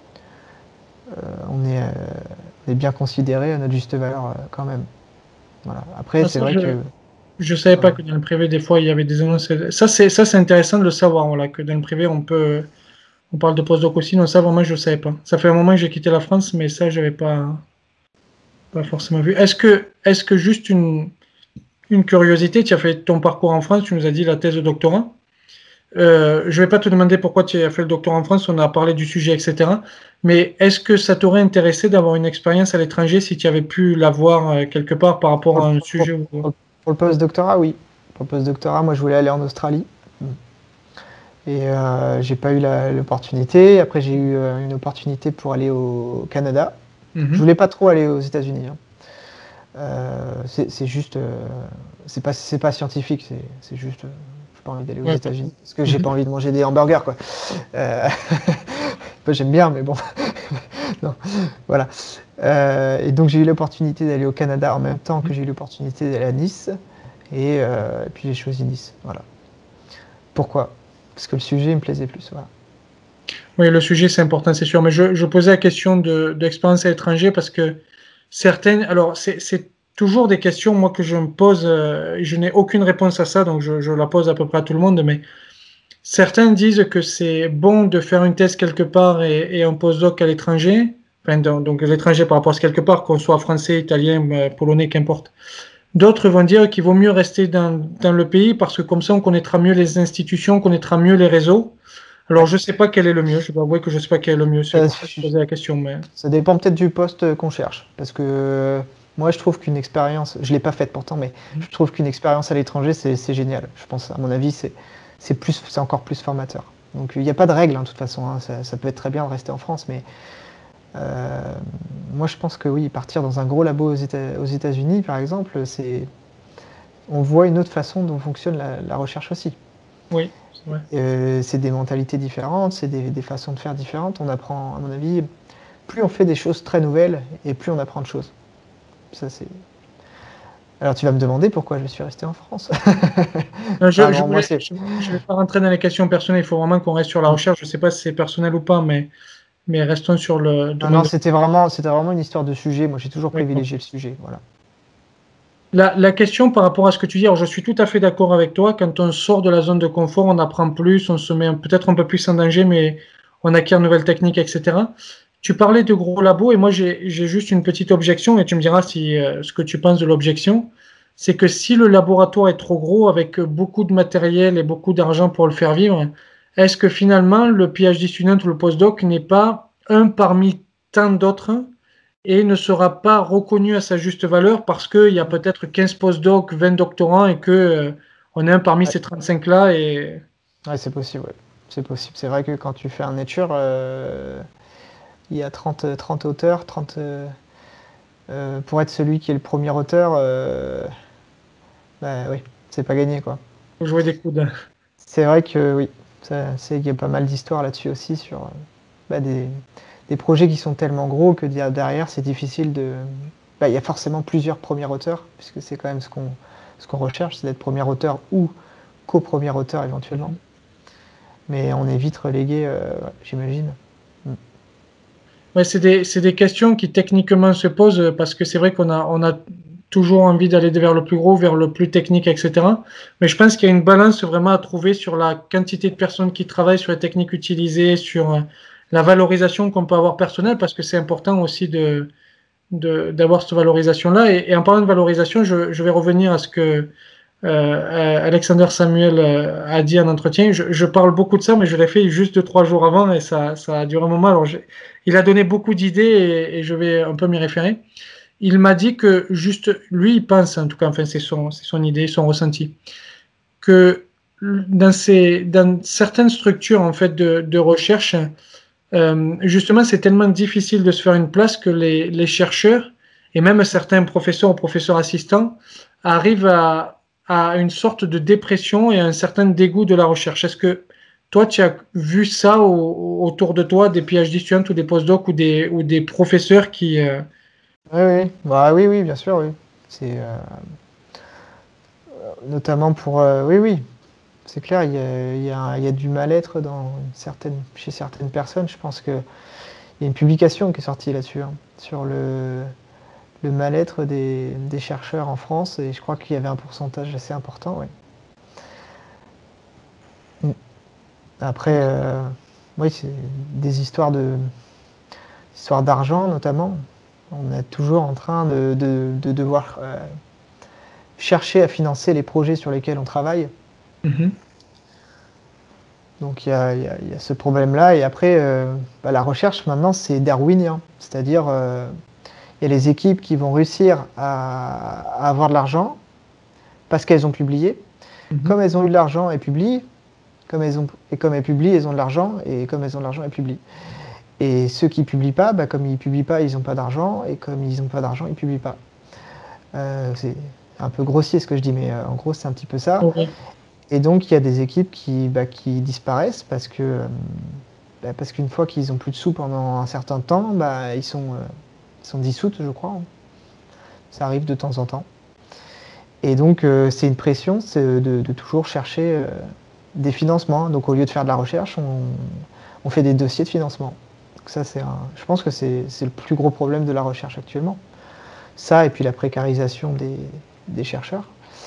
on est bien considéré à notre juste valeur quand même. Voilà. Après, c'est vrai que... Je ne savais pas que dans le privé, des fois, il y avait des annonces. Ça, c'est intéressant de le savoir, voilà, que dans le privé, on peut On parle de postdoc aussi, non, ça vraiment je ne savais pas. Ça fait un moment que j'ai quitté la France, mais ça je n'avais pas forcément vu. Est-ce que juste une curiosité, tu as fait ton parcours en France, tu nous as dit la thèse de doctorat. Je ne vais pas te demander pourquoi tu as fait le doctorat en France, on a parlé du sujet, etc. Mais est-ce que ça t'aurait intéressé d'avoir une expérience à l'étranger si tu avais pu l'avoir quelque part par rapport à un sujet ou... Pour le post-doctorat, oui. Pour le post-doctorat, moi je voulais aller en Australie. Et j'ai pas eu l'opportunité. Après, j'ai eu une opportunité pour aller au Canada. Je voulais pas trop aller aux États-Unis. C'est juste, c'est pas scientifique. C'est juste, j'ai pas envie d'aller aux États-Unis parce que j'ai pas envie de manger des hamburgers, quoi. J'aime bien, mais bon. Non, voilà. Et donc j'ai eu l'opportunité d'aller au Canada en même temps que j'ai eu l'opportunité d'aller à Nice. Et puis j'ai choisi Nice. Voilà. Pourquoi? Parce que le sujet me plaisait plus. Voilà. Oui, le sujet c'est important, c'est sûr. Mais je posais la question d'expérience à l'étranger parce que certaines. Alors, c'est toujours des questions, moi, que je me pose. Je n'ai aucune réponse à ça, donc je la pose à peu près à tout le monde. Mais certains disent que c'est bon de faire une thèse quelque part et un postdoc à l'étranger. Enfin, donc à l'étranger par rapport à ce quelque part, qu'on soit français, italien, polonais, qu'importe. D'autres vont dire qu'il vaut mieux rester dans le pays parce que comme ça, on connaîtra mieux les institutions, on connaîtra mieux les réseaux. Alors, je ne sais pas quel est le mieux. Je dois avouer que je ne sais pas quel est le mieux. C'est pour ça que je posais la question. Mais... Ça dépend peut-être du poste qu'on cherche. Parce que moi, je trouve qu'une expérience, je ne l'ai pas faite pourtant, mais je trouve qu'une expérience à l'étranger, c'est génial. Je pense, à mon avis, c'est encore plus formateur. Donc, il n'y a pas de règle, hein, de toute façon. Hein. Ça peut être très bien de rester en France, mais moi, je pense que oui, partir dans un gros labo aux États-Unis, par exemple, on voit une autre façon dont fonctionne la recherche aussi. Oui, c'est vrai. C'est des mentalités différentes, c'est des façons de faire différentes. On apprend, à mon avis, plus on fait des choses très nouvelles et plus on apprend de choses. Ça, c'est... Alors tu vas me demander pourquoi je suis resté en France. Je ne vais pas rentrer dans les questions personnelles, il faut vraiment qu'on reste sur la recherche. Je ne sais pas si c'est personnel ou pas, mais restons sur le domaine. Non, c'était vraiment une histoire de sujet. Moi, j'ai toujours privilégié le sujet. Voilà. La question par rapport à ce que tu dis, alors je suis tout à fait d'accord avec toi. Quand on sort de la zone de confort, on apprend plus, on se met peut-être un peu plus en danger, mais on acquiert de nouvelles techniques, etc. Tu parlais de gros labos et moi j'ai juste une petite objection et tu me diras si ce que tu penses de l'objection. C'est que si le laboratoire est trop gros avec beaucoup de matériel et beaucoup d'argent pour le faire vivre, est-ce que finalement le PhD student ou le postdoc n'est pas un parmi tant d'autres et ne sera pas reconnu à sa juste valeur parce qu'il y a peut-être 15 postdocs, 20 doctorants et que on est un parmi ces 35-là et... Ouais, c'est possible, ouais. C'est possible. C'est vrai que quand tu fais un nature, il y a 30 auteurs, 30... pour être celui qui est le premier auteur, bah oui, c'est pas gagné, quoi. Faut jouer des coudes. C'est vrai que oui, il y a pas mal d'histoires là-dessus aussi sur des projets qui sont tellement gros que derrière c'est difficile de... il y a forcément plusieurs premiers auteurs, puisque c'est quand même ce qu'on recherche, c'est d'être premier auteur ou co-premier auteur éventuellement. Mais on est vite relégué, j'imagine. Ouais, c'est des questions qui techniquement se posent parce que c'est vrai qu'on a toujours envie d'aller vers le plus gros, vers le plus technique, etc. Mais je pense qu'il y a une balance vraiment à trouver sur la quantité de personnes qui travaillent sur les techniques utilisées, sur la valorisation qu'on peut avoir personnelle, parce que c'est important aussi d'avoir cette valorisation-là. Et en parlant de valorisation, je vais revenir à ce que Alexander Samuel a dit en entretien. Je parle beaucoup de ça, mais je l'ai fait juste 2-3 jours avant et ça a duré un moment. Alors il a donné beaucoup d'idées et je vais un peu m'y référer. Il m'a dit que juste, lui, il pense, en tout cas, enfin, c'est son idée, son ressenti, que dans certaines structures en fait de recherche, justement, c'est tellement difficile de se faire une place que les chercheurs et même certains professeurs ou professeurs assistants arrivent à une sorte de dépression et à un certain dégoût de la recherche. Est-ce que toi, tu as vu ça autour de toi, des PhD students ou des postdocs ou des professeurs qui... Oui, oui, bien sûr, oui. C'est notamment pour... oui, c'est clair, il y a du mal-être chez certaines personnes. Je pense qu'il y a une publication qui est sortie là-dessus, hein, sur le mal-être des chercheurs en France, et je crois qu'il y avait un pourcentage assez important, oui. Après, oui, c'est des histoires d'argent notamment. On est toujours en train de devoir chercher à financer les projets sur lesquels on travaille. Mhm. Donc il y a ce problème-là. Et après, la recherche maintenant, c'est darwinien. C'est-à-dire, il y a les équipes qui vont réussir à avoir de l'argent parce qu'elles ont publié. Mhm. Comme elles ont eu de l'argent, elles publient. Comme elles publient, elles ont de l'argent. Et comme elles ont de l'argent, elles publient. Et ceux qui ne publient pas, comme ils ne publient pas, ils n'ont pas d'argent. Et comme ils n'ont pas d'argent, ils ne publient pas. C'est un peu grossier ce que je dis, mais en gros, c'est un petit peu ça. Ouais. Et donc, il y a des équipes qui disparaissent parce qu'une fois qu'ils n'ont plus de sous pendant un certain temps, ils sont dissoutes, je crois. Ça arrive de temps en temps. Et donc, c'est une pression, c'est de toujours chercher des financements. Donc, au lieu de faire de la recherche, on fait des dossiers de financement. Donc ça, je pense que c'est le plus gros problème de la recherche actuellement. Ça, et puis la précarisation des chercheurs.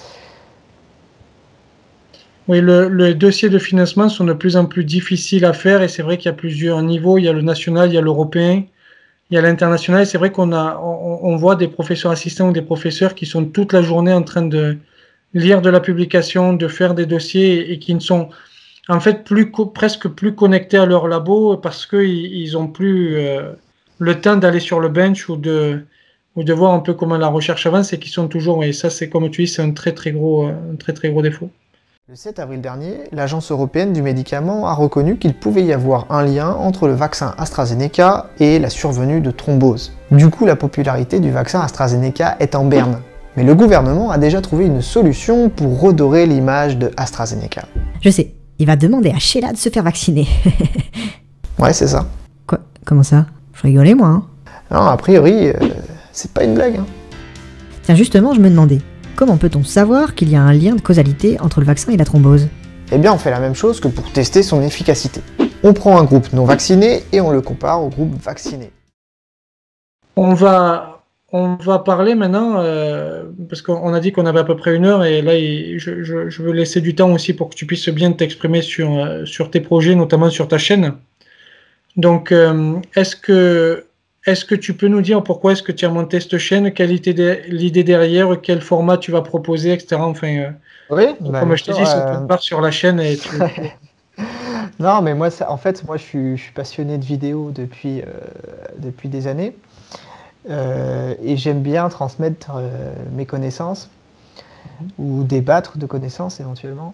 Oui, les dossiers de financement sont de plus en plus difficiles à faire et c'est vrai qu'il y a plusieurs niveaux. Il y a le national, il y a l'européen, il y a l'international. Et c'est vrai on voit des professeurs assistants ou des professeurs qui sont toute la journée en train de lire de la publication, de faire des dossiers et qui ne sont en fait presque plus connectés à leur labo parce qu'ils n'ont plus le temps d'aller sur le bench ou de voir un peu comment la recherche avance et qui sont toujours, et ça c'est comme tu dis, c'est un très très gros défaut. Le 7 avril dernier, l'Agence européenne du médicament a reconnu qu'il pouvait y avoir un lien entre le vaccin AstraZeneca et la survenue de thromboses. Du coup, la popularité du vaccin AstraZeneca est en berne. Mais le gouvernement a déjà trouvé une solution pour redorer l'image de AstraZeneca. Je sais, il va demander à Sheila de se faire vacciner. Ouais, c'est ça. Quoi? Comment ça? Je rigolais moi, hein. Non, a priori, c'est pas une blague. Hein. Tiens, justement, je me demandais, comment peut-on savoir qu'il y a un lien de causalité entre le vaccin et la thrombose? Eh bien, on fait la même chose que pour tester son efficacité. On prend un groupe non vacciné et on le compare au groupe vacciné. On va parler maintenant, parce qu'on a dit qu'on avait à peu près 1 heure, et là, je veux laisser du temps aussi pour que tu puisses bien t'exprimer sur tes projets, notamment sur ta chaîne. Donc, est-ce que tu peux nous dire pourquoi est-ce que tu as monté cette chaîne, quelle était l'idée derrière, quel format tu vas proposer, etc. Enfin, oui, comme je t'ai dit, ça part sur la chaîne et Non, mais moi, en fait, je suis passionné de vidéos depuis des années. Et j'aime bien transmettre mes connaissances ou débattre de connaissances éventuellement.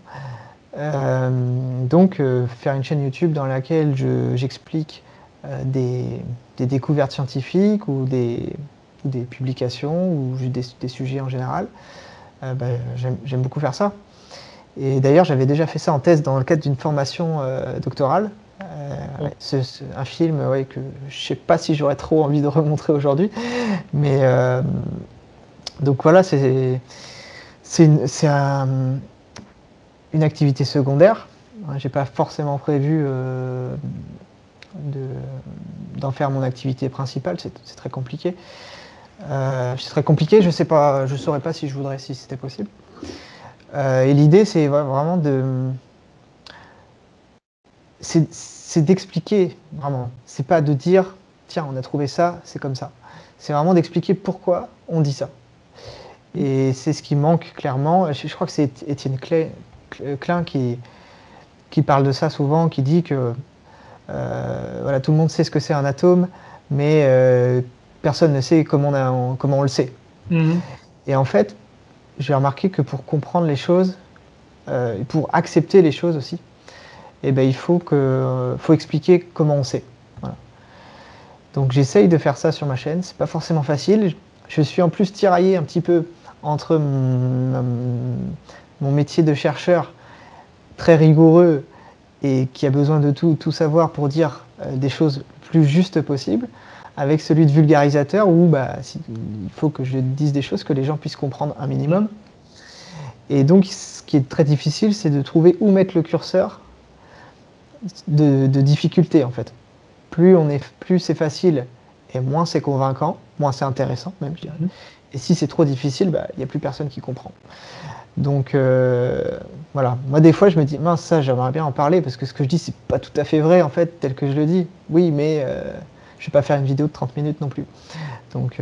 Donc faire une chaîne YouTube dans laquelle j'explique des découvertes scientifiques ou des publications ou des sujets en général, j'aime beaucoup faire ça. Et d'ailleurs, j'avais déjà fait ça en thèse dans le cadre d'une formation doctorale. Un film que je sais pas si j'aurais trop envie de remontrer aujourd'hui, mais donc voilà, c'est une activité secondaire. J'ai pas forcément prévu d'en faire mon activité principale, c'est très compliqué. Je saurais pas si je voudrais, si c'était possible. Et l'idée, c'est vraiment c'est d'expliquer, vraiment. C'est pas de dire, tiens, on a trouvé ça, c'est comme ça. C'est vraiment d'expliquer pourquoi on dit ça. Et c'est ce qui manque clairement. Je crois que c'est Étienne Klein qui parle de ça souvent, qui dit que tout le monde sait ce que c'est un atome, mais personne ne sait comment on le sait. Mmh. Et en fait, j'ai remarqué que pour comprendre les choses, pour accepter les choses aussi, il faut expliquer comment on sait. Voilà. Donc j'essaye de faire ça sur ma chaîne, c'est pas forcément facile. Je suis en plus tiraillé un petit peu entre mon métier de chercheur très rigoureux et qui a besoin de tout savoir pour dire des choses le plus justes possible, avec celui de vulgarisateur où il faut que je dise des choses que les gens puissent comprendre un minimum. Et donc ce qui est très difficile, c'est de trouver où mettre le curseur de difficulté en fait. Plus c'est facile et moins c'est convaincant, moins c'est intéressant même je dirais. Et si c'est trop difficile, il n'y a plus personne qui comprend. Donc voilà, moi des fois je me dis mince, ça j'aimerais bien en parler parce que ce que je dis c'est pas tout à fait vrai en fait tel que je le dis. Oui, mais je vais pas faire une vidéo de 30 minutes non plus. Donc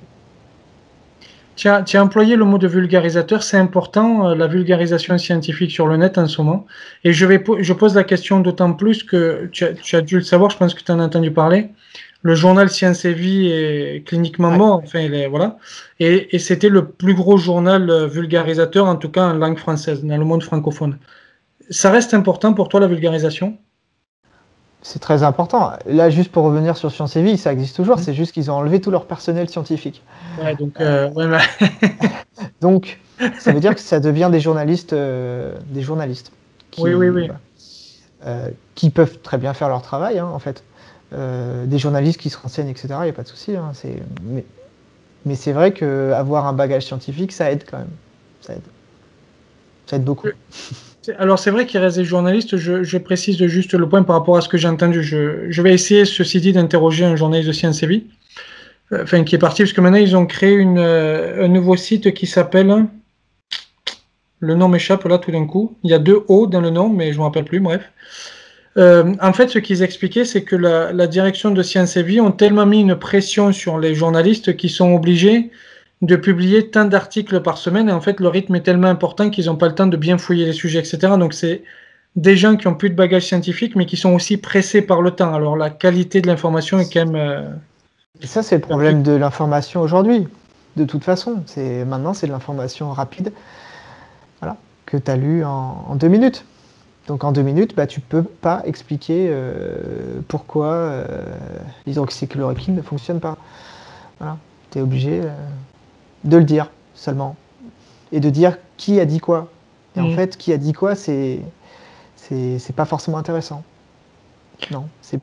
Tu as employé le mot de vulgarisateur, c'est important, la vulgarisation scientifique sur le net en ce moment. Et je pose la question d'autant plus que tu as dû le savoir, je pense que tu en as entendu parler. Le journal Science et Vie est cliniquement ouais. mort, enfin, voilà. Et c'était le plus gros journal vulgarisateur, en tout cas en langue française, dans le monde francophone. Ça reste important pour toi, la vulgarisation? C'est très important. Là, juste pour revenir sur Science et Vie, ça existe toujours, c'est juste qu'ils ont enlevé tout leur personnel scientifique. Ouais, donc, ouais, Donc, ça veut dire que ça devient des journalistes qui, oui. qui peuvent très bien faire leur travail, hein, en fait. Des journalistes qui se renseignent, etc., il n'y a pas de souci. Hein, mais c'est vrai qu'avoir un bagage scientifique, ça aide quand même. Ça aide. Ça aide beaucoup. Alors c'est vrai qu'il reste des journalistes, je précise juste le point par rapport à ce que j'ai entendu. Je vais essayer, ceci dit, d'interroger un journaliste de Science et Vie, enfin qui est parti, parce que maintenant ils ont créé un nouveau site qui s'appelle, le nom m'échappe là tout d'un coup, il y a 2 O dans le nom, mais je ne me rappelle plus, bref. En fait, ce qu'ils expliquaient, c'est que la direction de Science et Vie ont tellement mis une pression sur les journalistes qu'ils sont obligés de publier tant d'articles par semaine, et en fait le rythme est tellement important qu'ils n'ont pas le temps de bien fouiller les sujets, etc. Donc c'est des gens qui ont plus de bagages scientifiques, mais qui sont aussi pressés par le temps. Alors la qualité de l'information est quand même... Et ça, c'est le problème de l'information aujourd'hui. De toute façon, maintenant, c'est de l'information rapide, voilà, que tu as lu en 2 minutes. Donc en 2 minutes, bah, tu peux pas expliquer pourquoi l'hydroxychloroquine ne fonctionne pas. Voilà. Tu es obligé de le dire seulement. Et de dire qui a dit quoi. Et en fait, qui a dit quoi, c'est pas forcément intéressant. Non, c'est...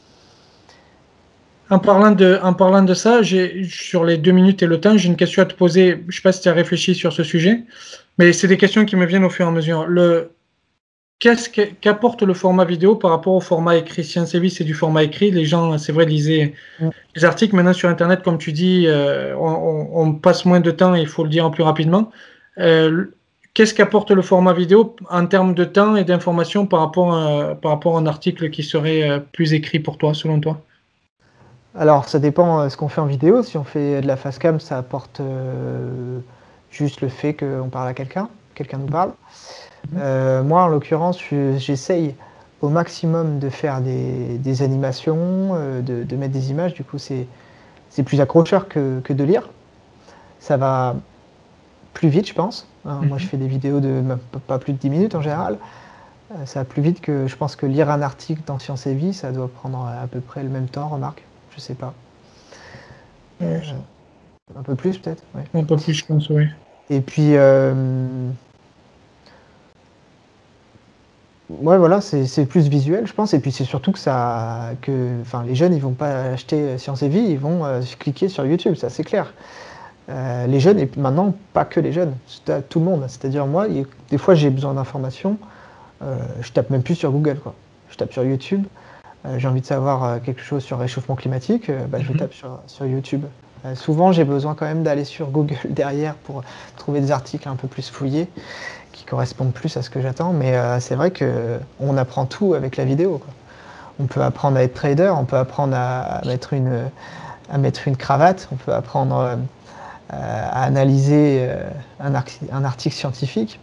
En parlant de ça, sur les 2 minutes et le temps, j'ai une question à te poser. Je ne sais pas si tu as réfléchi sur ce sujet, mais c'est des questions qui me viennent au fur et à mesure. Qu'apporte le format vidéo par rapport au format écrit? Science et Vie, c'est du format écrit. Les gens, c'est vrai, lisaient les articles. Maintenant, sur Internet, comme tu dis, on passe moins de temps et il faut le dire plus rapidement. Qu'est-ce qu'apporte le format vidéo en termes de temps et d'information par rapport à un article qui serait plus écrit pour toi, selon toi? Alors, ça dépend ce qu'on fait en vidéo. Si on fait de la face cam, ça apporte juste le fait qu'on parle à quelqu'un nous parle. Moi, en l'occurrence, j'essaye au maximum de faire des animations, de mettre des images. Du coup, c'est plus accrocheur que de lire. Ça va plus vite, je pense. Moi, je fais des vidéos de pas plus de 10 minutes en général. Ça va plus vite que, je pense, que lire un article dans Science et Vie. Ça doit prendre à peu près le même temps, remarque. Je sais pas. Un peu plus, peut-être. Ouais. Un peu plus, je pense, oui. Et puis... ouais, voilà, c'est plus visuel, je pense. Et puis c'est surtout les jeunes, ils vont pas acheter Science et Vie, ils vont cliquer sur YouTube, ça c'est clair. Les jeunes, et maintenant, pas que les jeunes, c'est tout le monde. C'est-à-dire moi, des fois j'ai besoin d'informations, je tape même plus sur Google, quoi. Je tape sur YouTube. J'ai envie de savoir quelque chose sur le réchauffement climatique, je tape sur YouTube. Souvent, j'ai besoin quand même d'aller sur Google derrière pour trouver des articles un peu plus fouillés qui correspondent plus à ce que j'attends. Mais c'est vrai qu'on apprend tout avec la vidéo, quoi. On peut apprendre à être trader, on peut apprendre à mettre une cravate, on peut apprendre à analyser un article scientifique.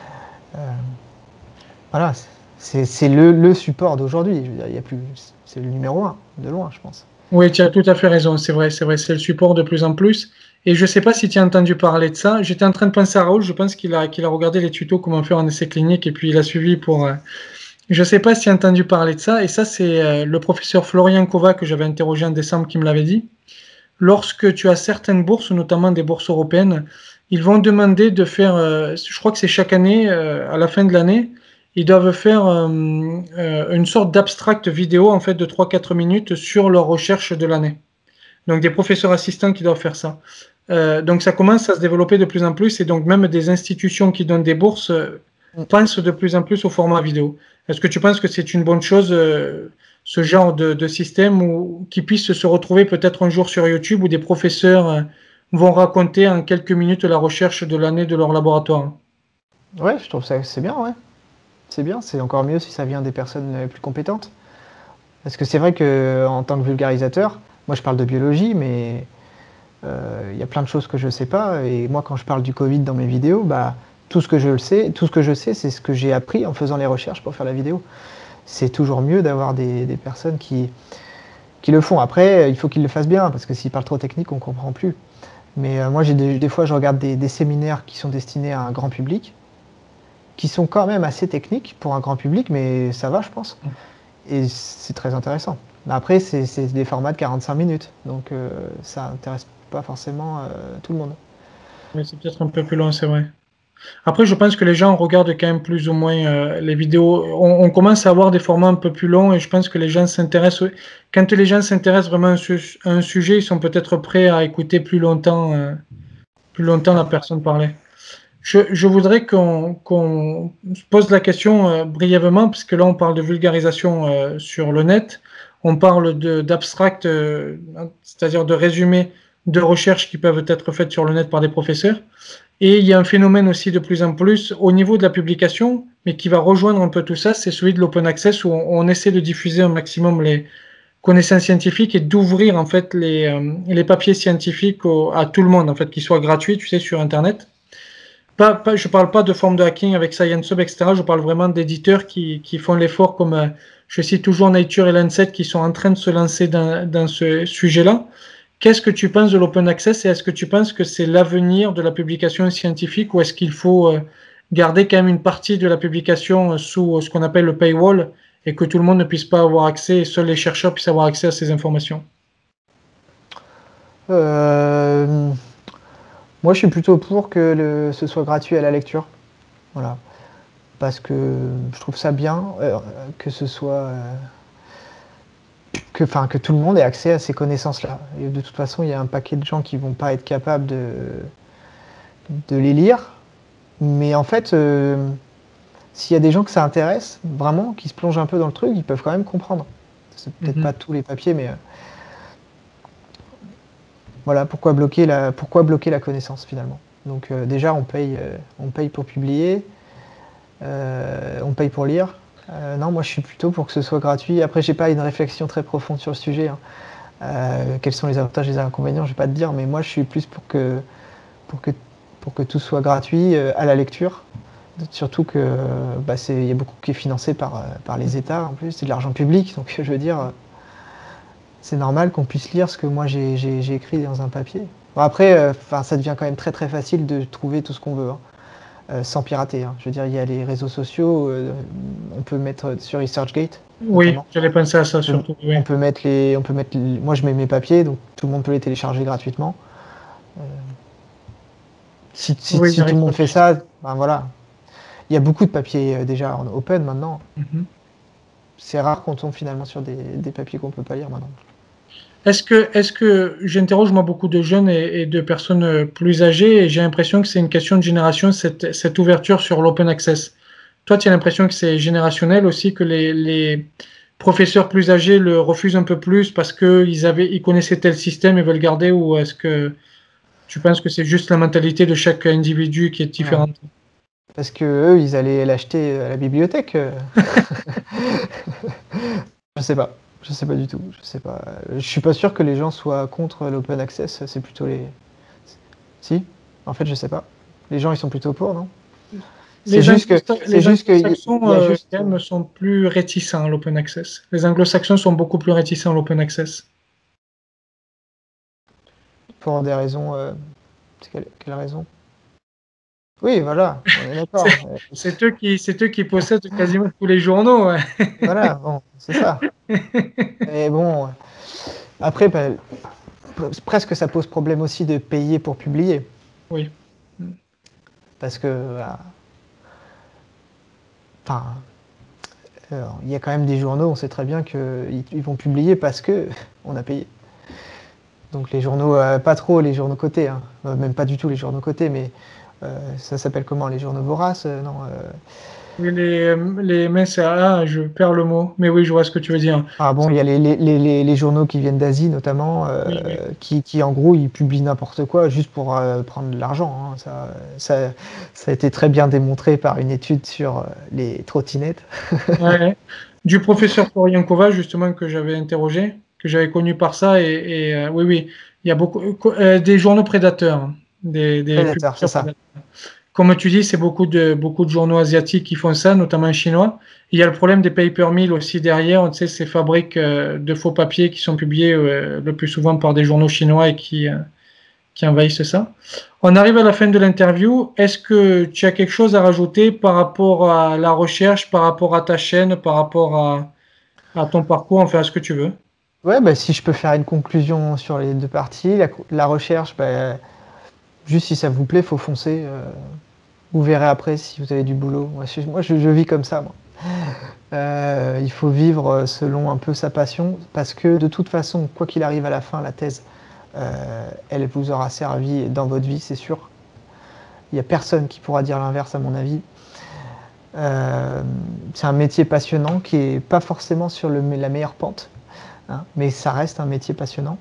Voilà, c'est le support d'aujourd'hui. C'est le numéro 1, de loin, je pense. Oui, tu as tout à fait raison, c'est vrai, c'est le support de plus en plus. Et je ne sais pas si tu as entendu parler de ça. J'étais en train de penser à Raoul, je pense qu'il a regardé les tutos comment faire un essai clinique et puis il a suivi pour... Je ne sais pas si tu as entendu parler de ça. Et ça, c'est le professeur Florian Kova que j'avais interrogé en décembre qui me l'avait dit. Lorsque tu as certaines bourses, notamment des bourses européennes, ils vont demander de faire, je crois que c'est chaque année, à la fin de l'année, ils doivent faire une sorte d'abstract vidéo en fait de 3-4 minutes sur leur recherche de l'année. Donc des professeurs assistants qui doivent faire ça. Donc ça commence à se développer de plus en plus et donc même des institutions qui donnent des bourses pensent de plus en plus au format vidéo. Est-ce que tu penses que c'est une bonne chose, ce genre de système qui puisse se retrouver peut-être un jour sur YouTube où des professeurs vont raconter en quelques minutes la recherche de l'année de leur laboratoire? Ouais, je trouve ça c'est bien, ouais. C'est bien, c'est encore mieux si ça vient des personnes plus compétentes. Parce que c'est vrai que en tant que vulgarisateur, moi je parle de biologie, mais il y a plein de choses que je ne sais pas. Et moi, quand je parle du Covid dans mes vidéos, bah, tout ce que je sais, c'est ce que j'ai appris en faisant les recherches pour faire la vidéo. C'est toujours mieux d'avoir des personnes qui le font. Après, il faut qu'ils le fassent bien, parce que s'ils parlent trop technique, on ne comprend plus. Mais moi, des fois, je regarde des séminaires qui sont destinés à un grand public, qui sont quand même assez techniques pour un grand public, mais ça va, je pense. Et c'est très intéressant. Mais après, c'est des formats de 45 minutes, donc ça n'intéresse pas forcément tout le monde. Mais c'est peut-être un peu plus long, c'est vrai. Après, je pense que les gens regardent quand même plus ou moins les vidéos. On commence à avoir des formats un peu plus longs et je pense que les gens s'intéressent. Quand les gens s'intéressent vraiment à un sujet, ils sont peut-être prêts à écouter plus longtemps la personne parler. Je voudrais qu'on se pose la question brièvement, puisque là on parle de vulgarisation sur le net, on parle d'abstract, c'est-à-dire de résumés de recherches qui peuvent être faites sur le net par des professeurs. Et il y a un phénomène aussi de plus en plus au niveau de la publication, mais qui va rejoindre un peu tout ça, c'est celui de l'open access où on essaie de diffuser un maximum les connaissances scientifiques et d'ouvrir en fait les papiers scientifiques à tout le monde, en fait, qu'ils soient gratuits, tu sais, sur Internet. Je ne parle pas de forme de hacking avec ScienceHub, etc. Je parle vraiment d'éditeurs qui font l'effort, comme je cite toujours Nature et Lancet, qui sont en train de se lancer dans ce sujet-là. Qu'est-ce que tu penses de l'open access et est-ce que tu penses que c'est l'avenir de la publication scientifique ou est-ce qu'il faut garder quand même une partie de la publication sous ce qu'on appelle le paywall et que tout le monde ne puisse pas avoir accès et seuls les chercheurs puissent avoir accès à ces informations? Euh, Moi, je suis plutôt pour que ce soit gratuit à la lecture. Voilà. Parce que je trouve ça bien que ce soit. Que tout le monde ait accès à ces connaissances-là. Et de toute façon, il y a un paquet de gens qui vont pas être capables de les lire. Mais en fait, s'il y a des gens que ça intéresse, vraiment, qui se plongent un peu dans le truc, ils peuvent quand même comprendre. C'est peut-être pas tous les papiers, mais voilà, pourquoi bloquer la connaissance finalement. Donc déjà, on paye pour publier, on paye pour lire. Non, moi je suis plutôt pour que ce soit gratuit. Après, j'ai pas une réflexion très profonde sur le sujet, hein. Quels sont les avantages et les inconvénients, je vais pas te dire, mais moi je suis plus pour que tout soit gratuit à la lecture. Surtout que il y a beaucoup qui est financé par les États en plus, c'est de l'argent public, donc je veux dire, c'est normal qu'on puisse lire ce que moi j'ai écrit dans un papier. Bon, après, ça devient quand même très très facile de trouver tout ce qu'on veut, hein, sans pirater, hein. Je veux dire, il y a les réseaux sociaux, on peut mettre sur ResearchGate. Oui, Notamment. j'allais penser à ça surtout. Oui. Moi je mets mes papiers, donc tout le monde peut les télécharger gratuitement. Si tout le monde fait ça, ben voilà. Il y a beaucoup de papiers déjà en open maintenant. C'est rare qu'on tombe finalement sur des papiers qu'on ne peut pas lire maintenant. Est-ce que j'interroge moi beaucoup de jeunes et de personnes plus âgées et j'ai l'impression que c'est une question de génération, cette ouverture sur l'open access. Toi, tu as l'impression que c'est générationnel aussi, que les professeurs plus âgés le refusent un peu plus parce qu'ils connaissaient tel système et veulent garder, ou est-ce que tu penses que c'est juste la mentalité de chaque individu qui est différente? Parce que eux, ils allaient l'acheter à la bibliothèque. Je sais pas. Je sais pas du tout. Je sais pas. Je suis pas sûr que les gens soient contre l'open access. C'est plutôt les. Si. En fait, je sais pas. Les gens, ils sont plutôt pour, non? Les anglo-saxons sont plus réticents à l'open access. Les anglo-saxons sont beaucoup plus réticents à l'open access. Pour des raisons. Quelle raison? Oui, voilà, on est d'accord. C'est eux qui possèdent quasiment tous les journaux. Ouais. Voilà, bon, c'est ça. Mais bon, après, presque ça pose problème aussi de payer pour publier. Oui. Parce que, enfin, il y a quand même des journaux, on sait très bien qu'ils vont publier parce que on a payé. Donc les journaux, pas trop les journaux cotés, hein, même pas du tout les journaux cotés, mais ça s'appelle comment, les journaux voraces, non, Oui, les minces, je perds le mot, mais oui, je vois ce que tu veux dire. Ah bon, il y a les journaux qui viennent d'Asie notamment, Oui, oui. qui en gros ils publient n'importe quoi juste pour prendre de l'argent, hein. Ça a été très bien démontré par une étude sur les trottinettes. Ouais. Du professeur Florian Kova, justement, que j'avais interrogé, que j'avais connu par ça, oui, oui, il y a beaucoup des journaux prédateurs, hein, des Prédateur, c'est publications ça. prédateurs. Comme tu dis, c'est beaucoup de journaux asiatiques qui font ça, notamment chinois. Il y a le problème des paper mills aussi derrière, tu sais, ces fabriques de faux papiers qui sont publiés le plus souvent par des journaux chinois et qui envahissent ça. On arrive à la fin de l'interview. Est-ce que tu as quelque chose à rajouter par rapport à la recherche, par rapport à ta chaîne, par rapport à ton parcours, enfin à ce que tu veux? Ouais, bah, si je peux faire une conclusion sur les deux parties, la recherche, bah, juste si ça vous plaît, faut foncer. Vous verrez après si vous avez du boulot. Moi, je vis comme ça, moi. Il faut vivre selon un peu sa passion, parce que de toute façon, quoi qu'il arrive à la fin, la thèse, elle vous aura servi dans votre vie, c'est sûr. Il n'y a personne qui pourra dire l'inverse, à mon avis. C'est un métier passionnant qui n'est pas forcément sur la meilleure pente, hein, mais ça reste un métier passionnant.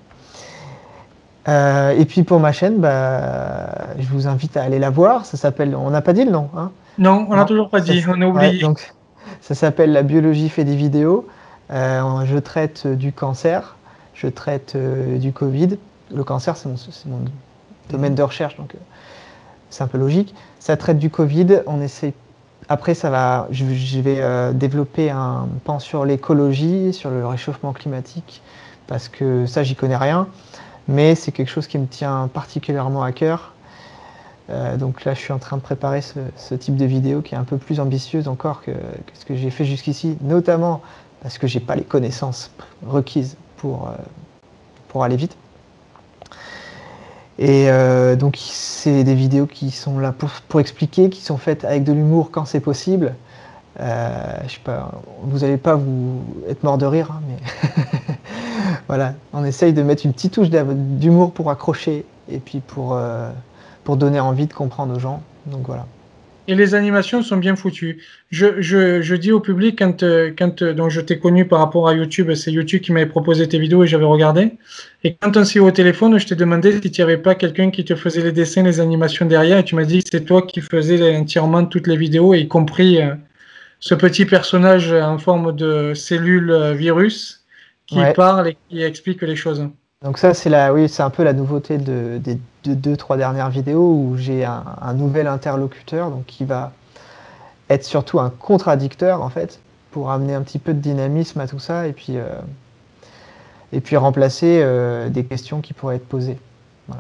Et puis pour ma chaîne, bah, je vous invite à aller la voir. Ça s'appelle, on n'a pas dit le nom, hein? Non, on n'a Non, toujours pas dit, on a ouais, oublié. donc ça s'appelle La biologie fait des vidéos. Je traite du cancer, je traite du Covid. Le cancer, c'est mon domaine de recherche, donc c'est un peu logique. Ça traite du Covid. On essaie. Après, je vais développer un pan sur l'écologie, sur le réchauffement climatique, parce que ça, j'y connais rien. Mais c'est quelque chose qui me tient particulièrement à cœur. Donc là, je suis en train de préparer ce type de vidéo qui est un peu plus ambitieuse encore que ce que j'ai fait jusqu'ici, notamment parce que j'ai pas les connaissances requises pour aller vite. Et donc c'est des vidéos qui sont là pour expliquer, qui sont faites avec de l'humour quand c'est possible. Je sais pas, vous n'allez pas vous être mort de rire, hein, mais voilà, on essaye de mettre une petite touche d'humour pour accrocher et puis pour donner envie de comprendre aux gens. Donc voilà. Et les animations sont bien foutues. Je dis au public, donc je t'ai connu par rapport à YouTube, c'est YouTube qui m'avait proposé tes vidéos et j'avais regardé. Et quand on s'est eu au téléphone, je t'ai demandé si tu n'y avais pas quelqu'un qui te faisait les dessins, les animations derrière, et tu m'as dit que c'est toi qui faisais entièrement toutes les vidéos, y compris ce petit personnage en forme de cellule virus qui Ouais. parle et qui explique les choses. Donc ça, oui, c'est un peu la nouveauté des 2-3 dernières vidéos où j'ai un nouvel interlocuteur, donc qui va être surtout un contradicteur en fait, pour amener un petit peu de dynamisme à tout ça et puis remplacer des questions qui pourraient être posées. Voilà.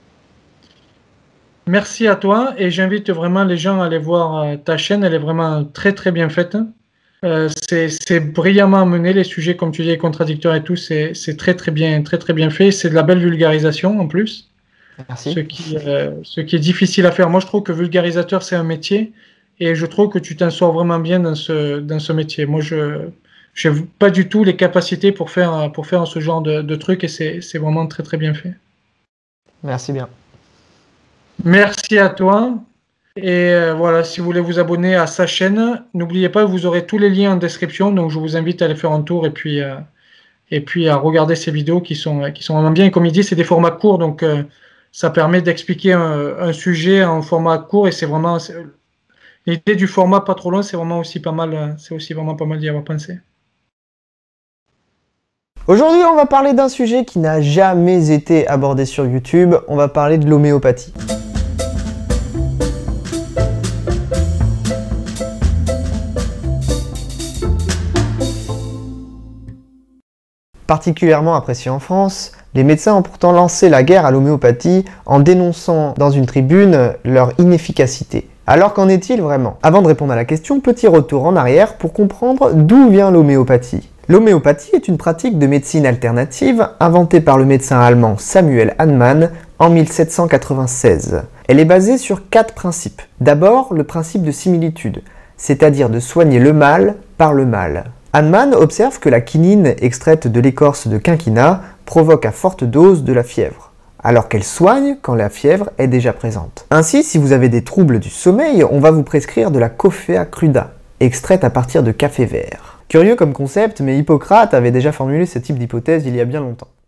Merci à toi et j'invite vraiment les gens à aller voir ta chaîne, elle est vraiment très très bien faite. C'est brillamment mené, les sujets comme tu dis, contradicteurs et tout, c'est très très bien fait. C'est de la belle vulgarisation en plus, Merci. ce qui est difficile à faire. Moi je trouve que vulgarisateur c'est un métier et je trouve que tu t'en sors vraiment bien dans ce métier. Moi je n'ai pas du tout les capacités pour faire ce genre de truc et c'est vraiment très très bien fait. Merci bien. Merci à toi. Et voilà, si vous voulez vous abonner à sa chaîne, n'oubliez pas, vous aurez tous les liens en description. Donc je vous invite à aller faire un tour et puis à regarder ces vidéos qui sont vraiment bien. Et comme il dit, c'est des formats courts, donc ça permet d'expliquer un sujet en format court. Et c'est vraiment l'idée du format pas trop long, c'est vraiment aussi pas mal. C'est aussi vraiment pas mal d'y avoir pensé. Aujourd'hui, on va parler d'un sujet qui n'a jamais été abordé sur YouTube. On va parler de l'homéopathie. Particulièrement apprécié en France, les médecins ont pourtant lancé la guerre à l'homéopathie en dénonçant dans une tribune leur inefficacité. Alors qu'en est-il vraiment? Avant de répondre à la question, petit retour en arrière pour comprendre d'où vient l'homéopathie. L'homéopathie est une pratique de médecine alternative inventée par le médecin allemand Samuel Hahnemann en 1796. Elle est basée sur 4 principes. D'abord, le principe de similitude, c'est-à-dire de soigner le mal par le mal. Hahnemann observe que la quinine extraite de l'écorce de quinquina provoque à forte dose de la fièvre, alors qu'elle soigne quand la fièvre est déjà présente. Ainsi, si vous avez des troubles du sommeil, on va vous prescrire de la Coffea cruda. extraite à partir de café vert. Curieux comme concept, mais Hippocrate avait déjà formulé ce type d'hypothèse il y a bien longtemps.